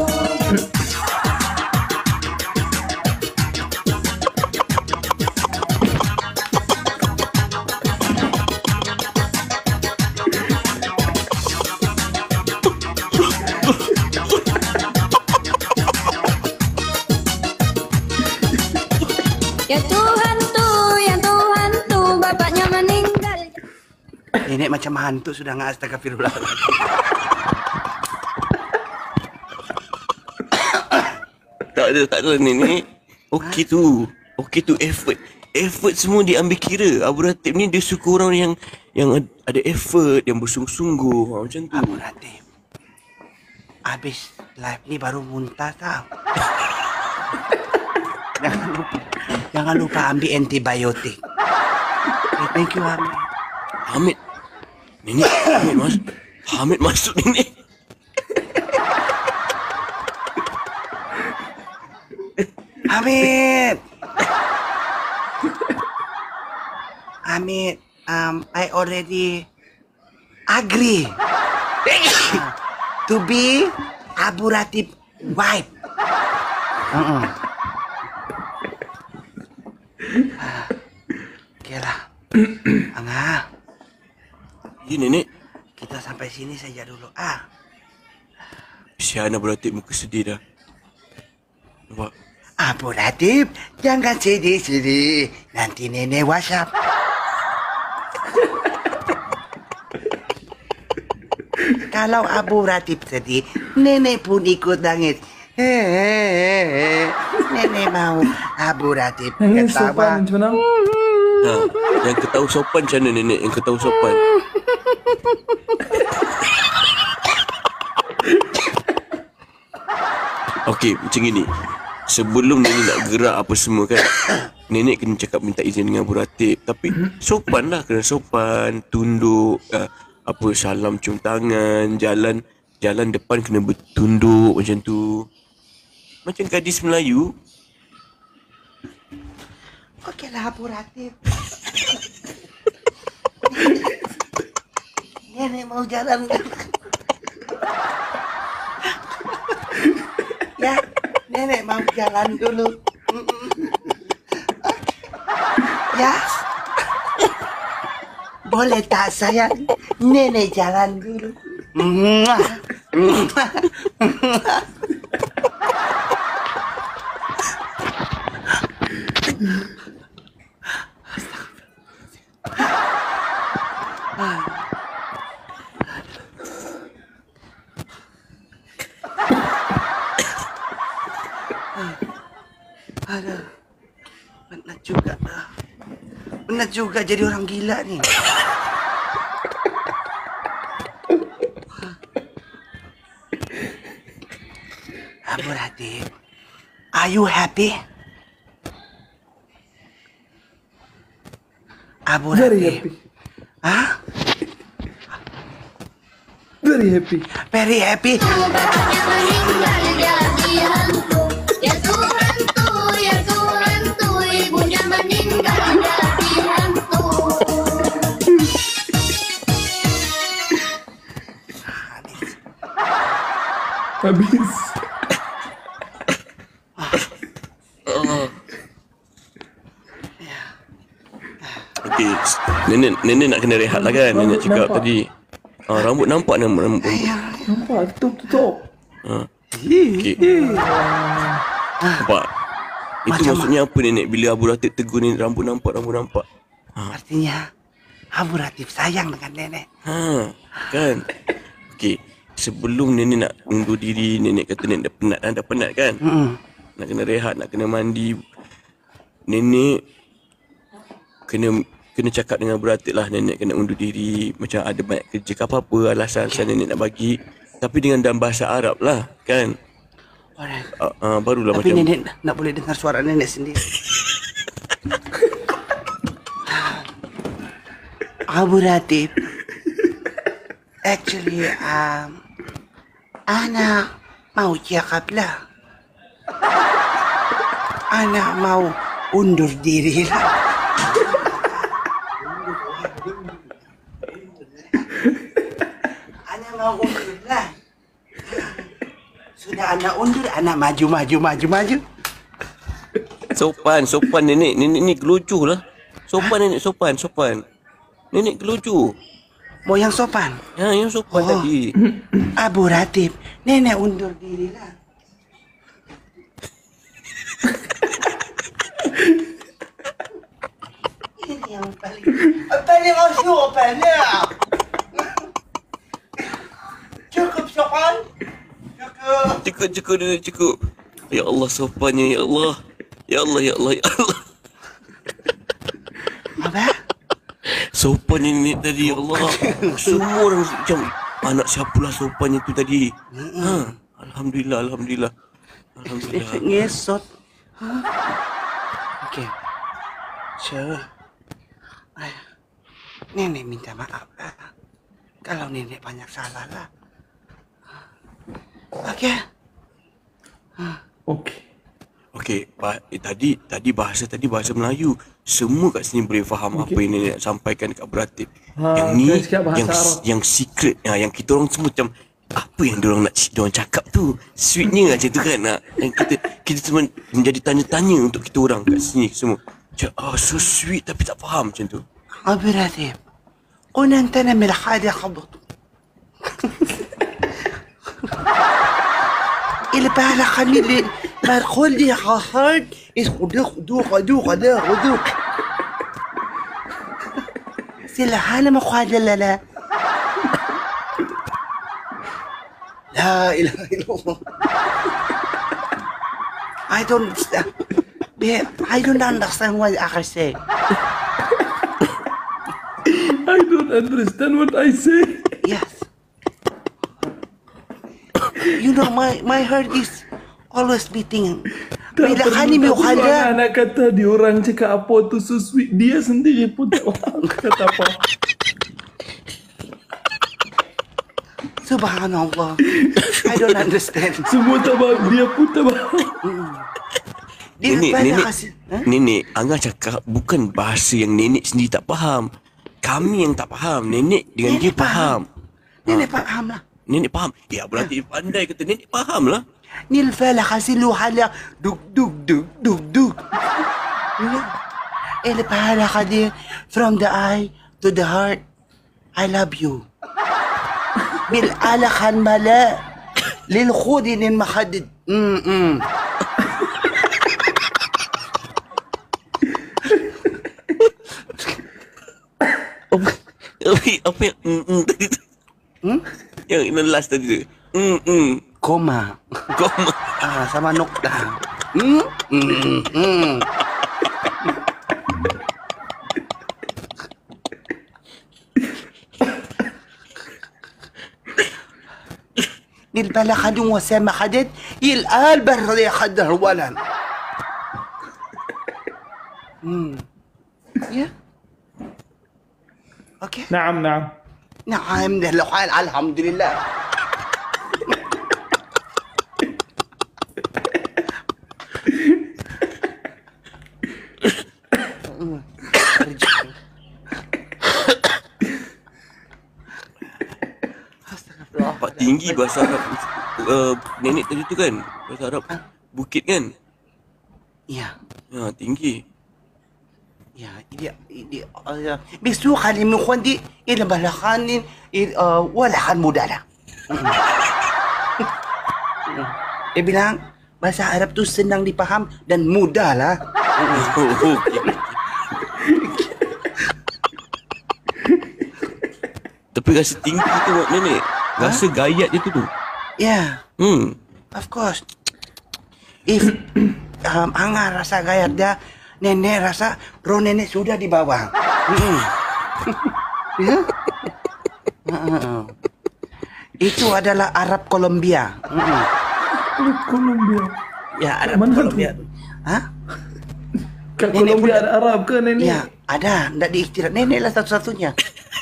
Ya Tuhan tuh, bapaknya meninggal. Nenek macam hantu sudah nggak astagfirullah. Tak ada nenek. Okey tu effort semua diambil kira. Abu Ratib ni dia suka orang yang ada effort, yang bersungguh-sungguh. Macam tu. Abu Ratib, habis live ni baru muntah tau. Jangan lupa ambil antibiotik. Okay, thank you Hamid. Hamid. Nenek, Hamid masuk nenek. Hamid, I already agree to be Abu Ratib wife. Oke lah. Angah, Ya nenek. kita sampai sini saja dulu. Kesian Abu Ratib muka sedih dah. Nampak? Abu Ratib, jangan sedih-sedih. Nanti nenek WhatsApp. Kalau Abu Ratib sedih, nenek pun ikut nangis. Nenek mau Abu Ratib Nangis ketawa. sopan macam mana? Yang ketahu sopan macam mana nenek? Yang ketahu sopan. Okey, macam ini. Sebelum nenek nak gerak apa semua kan, nenek kena cakap minta izin dengan Abu Ratib. Tapi sopan lah, kena sopan, tunduk, apa salam cium tangan, jalan depan kena bertunduk macam tu. Macam gadis Melayu. Okeylah Abu Ratib. Nenek mau jalan. Ya, nenek mau jalan dulu. Ya. Boleh tak sayang? Nenek jalan dulu. Aduh, penat juga jadi orang gila nih. Abu Ratib, Are you happy? Abu Very Ratib. happy. Hah? Very happy. Very happy. Bapaknya meninggal jadi hantu. Ya Tuhanku, ya Tuhanku, ibunya meninggal jadi hantu. Habis. Okey, nenek nak kena rehat lah kan. Nenek cakap Nampak. tadi. Rambut nampak ni rambut. Nampak? Tutup. Okey. Nampak? Itu Macam maksudnya apa nenek bila Abu Ratib tegur ni rambut nampak. Artinya, Abu Ratib sayang dengan nenek. Kan? Okey, sebelum nenek nak undur diri, nenek kata nenek dah penat kan? Nak kena rehat, nak kena mandi. Nenek kena cakap dengan Abu Ratib lah, nenek kena undur diri, macam ada banyak kerja ke apa-apa, alasan nenek nak bagi. Tapi dengan dalam bahasa Arab lah, kan? Alright. Barulah Tapi macam nenek nak boleh dengar suara nenek sendiri. Abu Ratib, actually, أنا mau cakap lah. Ana mau undur diri lah. Ana mau undur lah. Sudah ana undur, ana maju. Sopan nenek ni gelucu lah. Sopan nenek, sopan. Nenek gelucu. Mau yang sopan. Ya, yang sopan tadi. Abu Ratib, nenek undur diri lah. Ini yang paling sopan. Cukup sopan. Cukup nenek, cukup. Ya Allah, sopannya, ya Allah. Ya Allah. Apa? Sopannya nenek tadi, ya Allah. Semua orang macam anak siapalah sopannya tu tadi. Alhamdulillah. Ngesot. Okey. So, nenek minta maaf lah. Kalau nenek banyak salah lah. Okey. Okey, tadi bahasa Melayu. Semua kat sini boleh faham apa yang nenek nak sampaikan dekat Abu Ratib. Yang ni saya cakap bahasa Arab. yang secret, yang kita orang semua macam apa yang diorang cakap tu. Sweetnya macam tu kan. Yang kita semua menjadi tanya-tanya untuk kita orang kat sini semua. Macam so sweet tapi tak faham macam tu. Abu Ratib, قلنا انت من حاجة خبط. البالة خلي ما تقول لي خاصك خذوك سلحانة ما خواجة لا إله إلا الله. I don't understand what I say. I don't understand what I say. Yes. You know, my heart is always beating. Bila kali Orang mukhaja, anak kata diorang cakap apa tu so sweet. Dia sendiri pun tak faham kata apa. subhanallah. I don't understand. Semua tak faham. Dia pun tak faham. Dia banyak kasih. Nenek, Angah cakap bukan bahasa yang nenek sendiri tak faham. Kami yang tak faham. Nenek dengan dia faham. Nenek faham lah. Nenek faham. Ya, berarti pandai kata nenek faham lah. Nilfala kasih lu hala duk. البحالة خدي from the eye to the heart. I love you. بالآلة الملاء للخود المحدد. Apa yang tadi tu? Yang last tadi tu. Koma. Koma. Sama nokta. Nilbala khadung wasama khadet il albar khadar walan. Ya. Okey. نعم نعم. Naam, alhamdulillah. Pak tinggi bahasa Arab. Nenek tadi tu kan bahasa Arab bukit kan? Ya. Ya, tinggi. Ya, dia bisu kali mo kundi ila balakanin wala kan mudala. Dia bilang bahasa Arab tu senang dipaham dan mudah lah. Oh, okey. Tapi rasa tinggi tu nenek. Rasa gayat je tu. Ya, of course. If Anga rasa gayat dia, nenek rasa roh nenek sudah di bawah. Ya? Itu adalah Arab Colombia. Colombia. Ya, Arab Mana Colombia. Hah? Kat Nenek Colombia pula- ada Arab ke nenek? Ya, ada. Tidak diiktiraf. Nenek lah satu-satunya.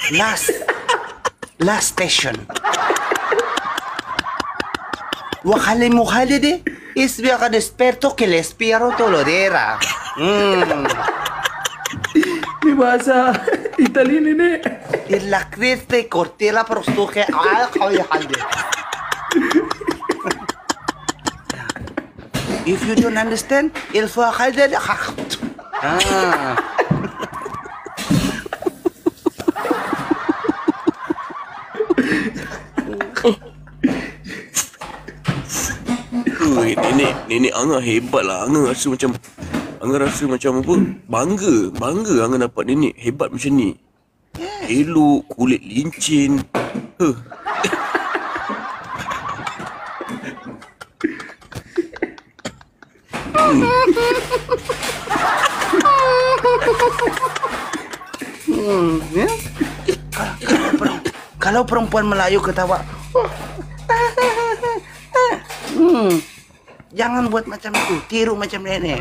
Last station. Wakale mukhalide isbia kad esperto que le espiaro tolodera. Ni bahasa Itali nenek. La creste cortela prostuje al halde. If you don't understand, il faut halde. Nenek Anga hebat lah. Anga rasa macam apa? Bangga Anga dapat nenek hebat macam ni. Elok, kulit lincin. Ya? Kalau perempuan Melayu ketawa, jangan buat macam itu, tiru macam nenek.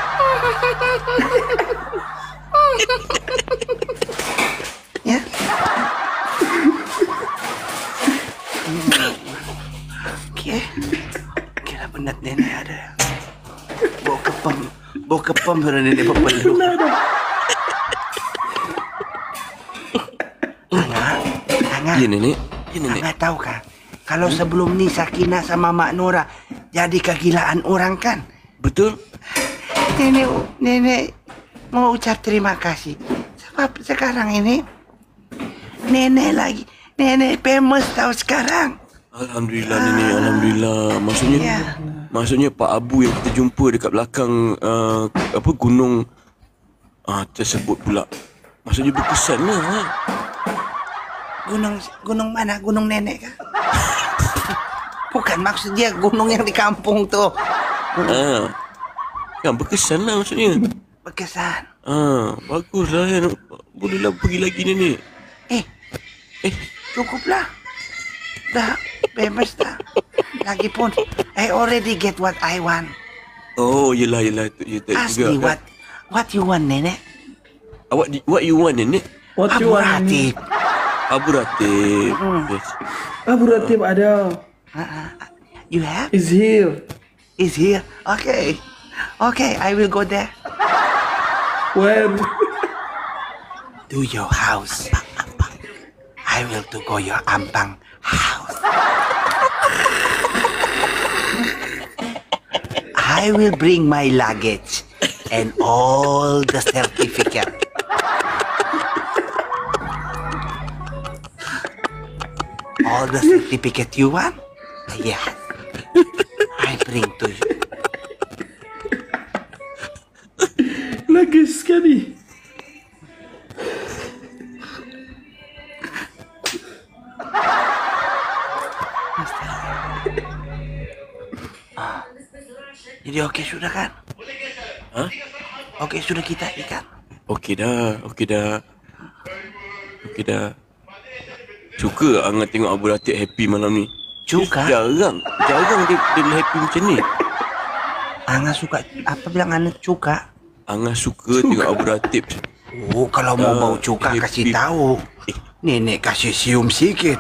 Ya. Kira benar nenek ada. Bau kepem sudah nenek berpeluh. Anga, Ya nenek. Ya nenek. Anga tahu kan? Kalau sebelum ni Sakinah sama Mak Nora jadi kegilaan orang kan? Betul? Nenek mau ucap terima kasih. Sebab sekarang ini nenek famous tahu sekarang. Alhamdulillah nenek, alhamdulillah. Ya. Maksudnya Pak Abu yang kita jumpa dekat belakang gunung tersebut pula. Maksudnya berkesan lah. Gunung mana? Gunung nenek kah? Bukan, maksud dia gunung yang di kampung tu. Kan berkesan lah maksudnya. Berkesan. Bagus lah ya. Bolehlah pergi lagi nenek. Cukuplah. Dah, bebas dah. Lagipun, I already get what I want. Oh, yelah. Itu Ask juga. me what you want, nenek? What you want nenek? What you Abu want Ratib. nenek? Abu Ratib. Yes. Abu Ratib ada. You have? Is here. Is here? Okay. Okay, I will go there. Where? To your house. I will to go your Ampang house. I will bring my luggage and all the certificate. All the certificate you want? Yeah. I bring to you. Lagi sekali. Jadi okey sudah kan? Hah? Okey sudah kita ikat. Okey dah. Suka Angah tengok Abu Ratib happy malam ni. Suka? Jarang dia happy macam ni. Anga suka apa bilang anak suka? Angah suka tengok Abu Ratib. Oh, kalau mau bau cuka happy. kasih tahu. Nenek kasih cium sikit.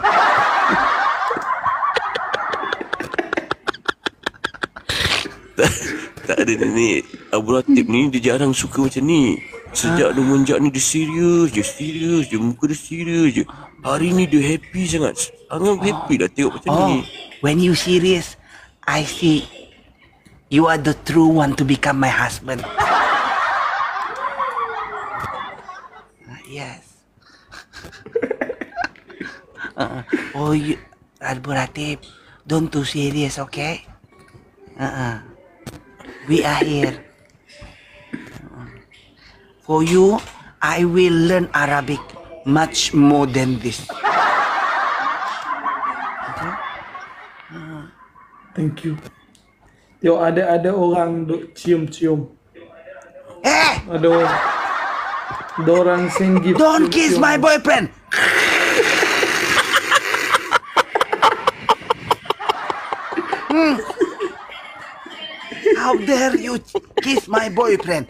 Tak ada nenek. Abu Ratib ni dia jarang suka macam ni. Sejak dia menjak ni dia serius je. Muka dia serius je. Hari ni dia happy sangat. Angah happy dah tengok macam ni. When you serious, I see you are the true one to become my husband. Yes. Oh, you, Abu Ratib, don't too serious, okay? We are here. For you, I will learn Arabic much more than this. Thank you. Tengok ada orang duk cium-cium. Ada orang singgit. Don't kiss my boyfriend. How dare you kiss my boyfriend?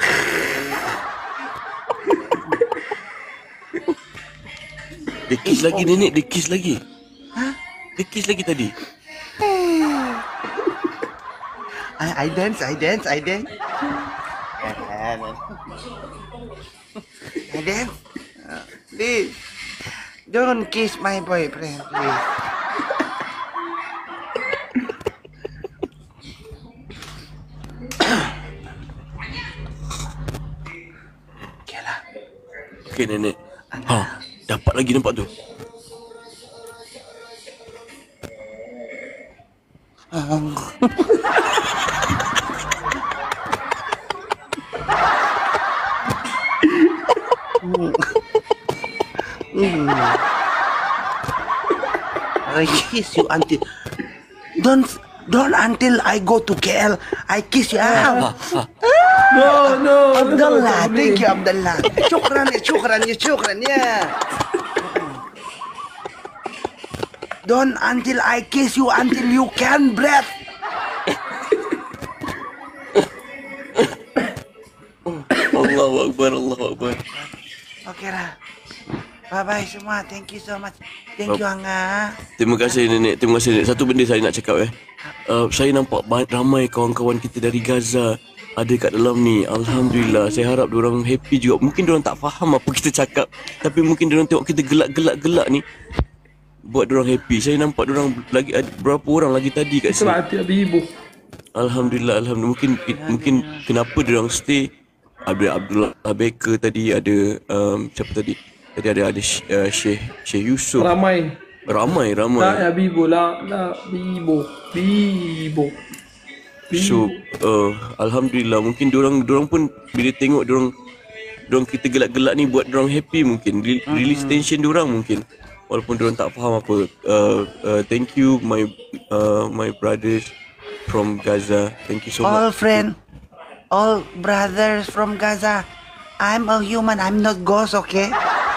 Dia kiss lagi nenek, dia kiss lagi. Dia kiss lagi tadi. I dance. I dance. Please, don't kiss my boyfriend, please. Okay lah. Okay nenek. Dapat lagi nampak tu. I kiss you until don't until I go to KL. I kiss you. No. Abdullah, thank you Abdullah. Syukran ya. Don't until I kiss you until you can breath. Allahu Akbar. Okay lah. Bye-bye semua. Thank you so much. Thank you Angah. Terima kasih nenek. Satu benda saya nak cakap saya nampak ramai kawan-kawan kita dari Gaza ada kat dalam ni. Alhamdulillah. Saya harap diorang happy juga. Mungkin diorang tak faham apa kita cakap, tapi mungkin diorang tengok kita gelak ni buat diorang happy. Saya nampak diorang lagi ada berapa orang lagi tadi kat sini. Hati ibu. Alhamdulillah. Mungkin kenapa diorang stay. Ada Abdullah Baker tadi, ada siapa tadi? Tadi ada Syekh Yusuf. Ramai. La Bibo. So Alhamdulillah. Mungkin diorang pun bila tengok diorang kita gelak-gelak ni buat diorang happy, mungkin release tension diorang mungkin, walaupun diorang tak faham apa. Thank you my brothers from Gaza. Thank you so much. All brothers from Gaza. I'm a human. I'm not ghost, okay?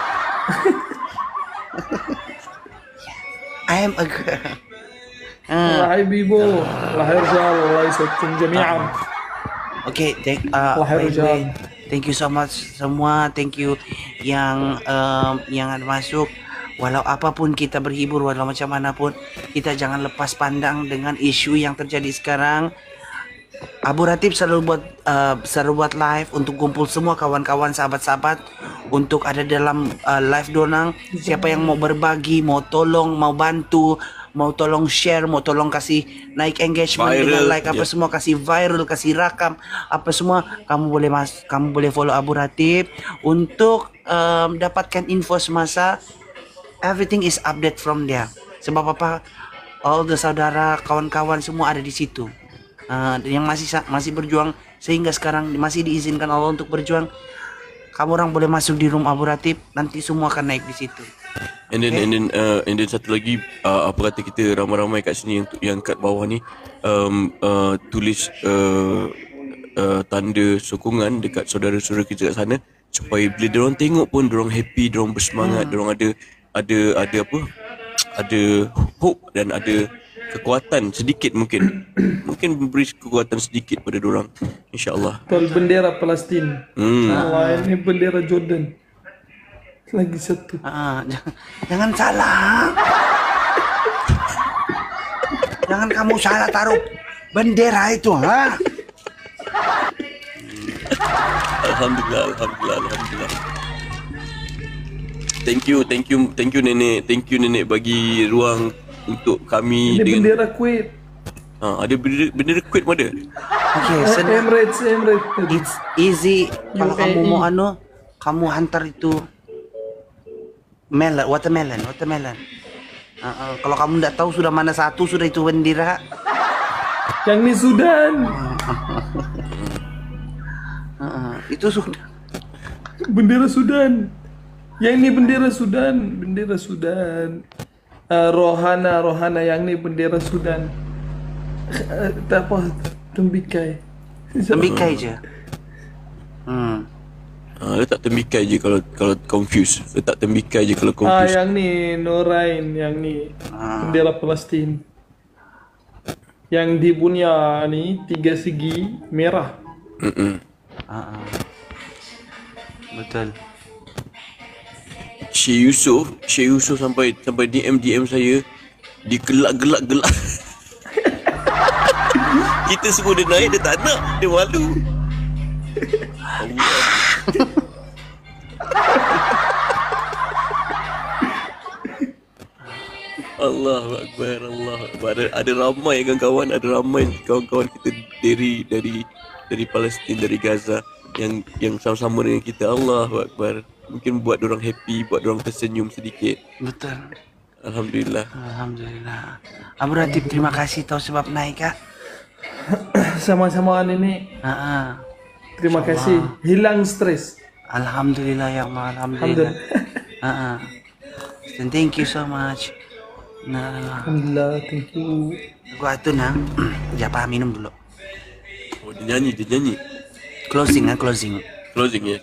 I am a girl. Hai Bibo. Lahir jal. Allah yasatkum jami'an. Okay, thank you so much semua. Thank you yang ada masuk. Walau apapun kita berhibur, walau macam mana pun, kita jangan lepas pandang dengan isu yang terjadi sekarang. Abu Ratib selalu buat live untuk kumpul semua kawan-kawan, sahabat-sahabat untuk ada dalam live donang. Siapa yang mau berbagi, mau tolong, mau bantu, mau tolong share, mau tolong kasih naik engagement viral, dengan like apa semua, kasih viral, kasih rakam apa semua, kamu boleh follow Abu Ratib untuk dapatkan info semasa. Everything is update from there. Sebab apa? All the saudara, kawan-kawan semua ada di situ. Yang masih berjuang sehingga sekarang masih diizinkan Allah untuk berjuang. Kamu orang boleh masuk di room Abu Ratib, nanti semua akan naik di situ. And then satu lagi, apa kata kita ramai-ramai kat sini yang kat bawah ni tulis tanda sokongan dekat saudara-saudara kita kat sana, supaya bila diorang tengok pun diorang happy, diorang bersemangat, diorang ada hope dan ada kekuatan sedikit mungkin. Mungkin memberi kekuatan sedikit pada diorang. InsyaAllah. Tol bendera Palestin. Hmm. Allah, ini bendera Jordan. Lagi satu. Jangan salah. Jangan kamu salah taruh bendera itu, ha? Alhamdulillah. Thank you nenek bagi ruang untuk kami Ini dengan bendera Kuwait. ada bendera Kuwait mana? Oke, senang. Emirates. It's easy. Kalau UAE. kamu mau kamu hantar itu watermelon. Kalau kamu tidak tahu sudah mana satu, sudah itu bendera. Yang ini Sudan. Itu sudah. Bendera Sudan. Yang ini bendera Sudan. Rohana yang ini bendera Sudan. Tak apa, tembikai. Tembikai je. Letak tembikai je kalau confuse. Letak tembikai je kalau confuse. Yang ni Norain, yang ni bendera Palestin. Yang di punya ni 3 segi merah. Betul. Syekh Yusuf sampai DM saya, digelak-gelak. Kita semua dia naik, dia tak nak, dia malu. Allahu Akbar. Ada ramai kawan-kawan kita dari Palestin, dari Gaza yang sama-sama dengan kita. Allahu Akbar. Mungkin buat orang happy, buat orang tersenyum sedikit. Betul. Alhamdulillah. Abu Ratib, terima kasih tahu sebab naik, Kak. Sama-sama nenek. Terima kasih. Hilang stres. Alhamdulillah ya Allah, alhamdulillah. And thank you so much. Nah, Alhamdulillah, thank you. gua tuh Japa minum dulu. Oh, dia nyanyi. Closing. Closing ya.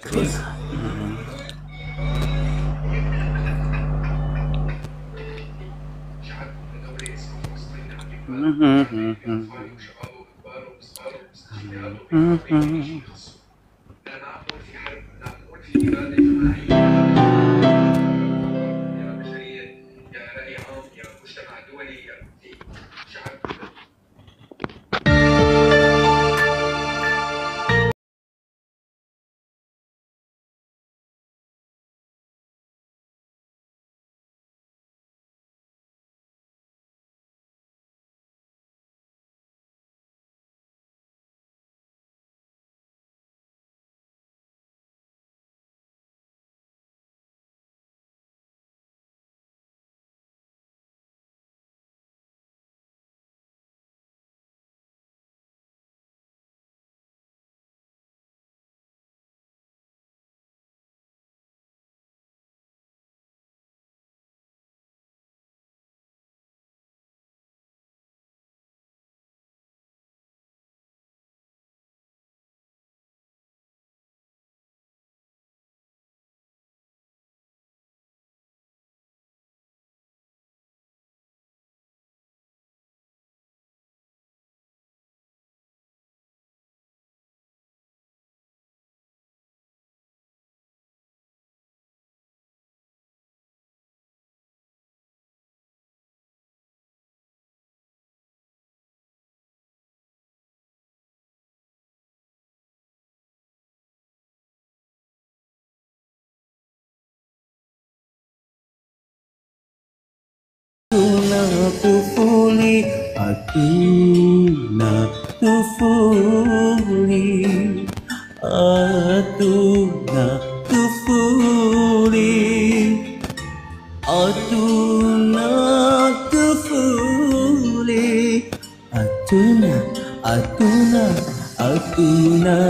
Atuna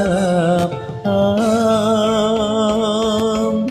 salam.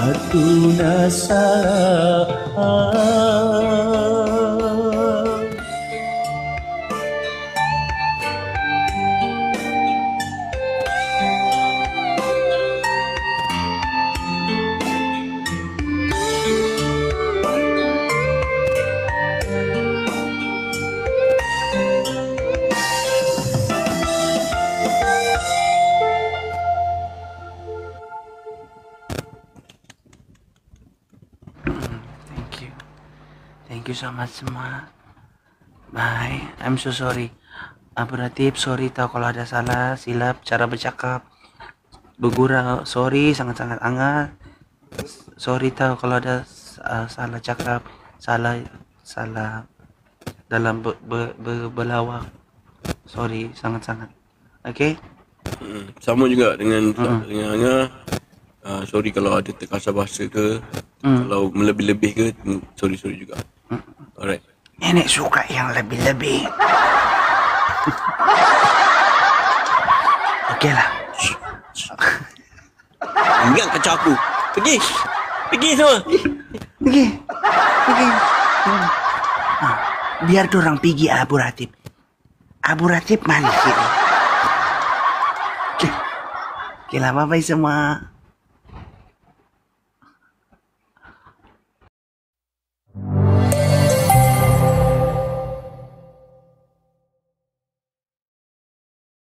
hatuna salah. Thank you so much semua. Bye. I'm so sorry. Abu Ratib, sorry tau kalau ada salah, silap cara bercakap, bergurau. Sorry, sangat-sangat angat. Sorry tau kalau ada salah cakap, salah dalam berlawak. Sorry, sangat-sangat. Okay? Sama juga dengan Angah. Sorry kalau ada terkasar bahasa ke, kalau melebih-lebih ke, sorry juga. Alright. Nenek suka yang lebih-lebih. Okey lah. Jangan kacau aku. Pergi semua. Pergi. Biar dorang pergi Abu Ratib. Abu Ratib manis ini. Okey lah, bye-bye semua.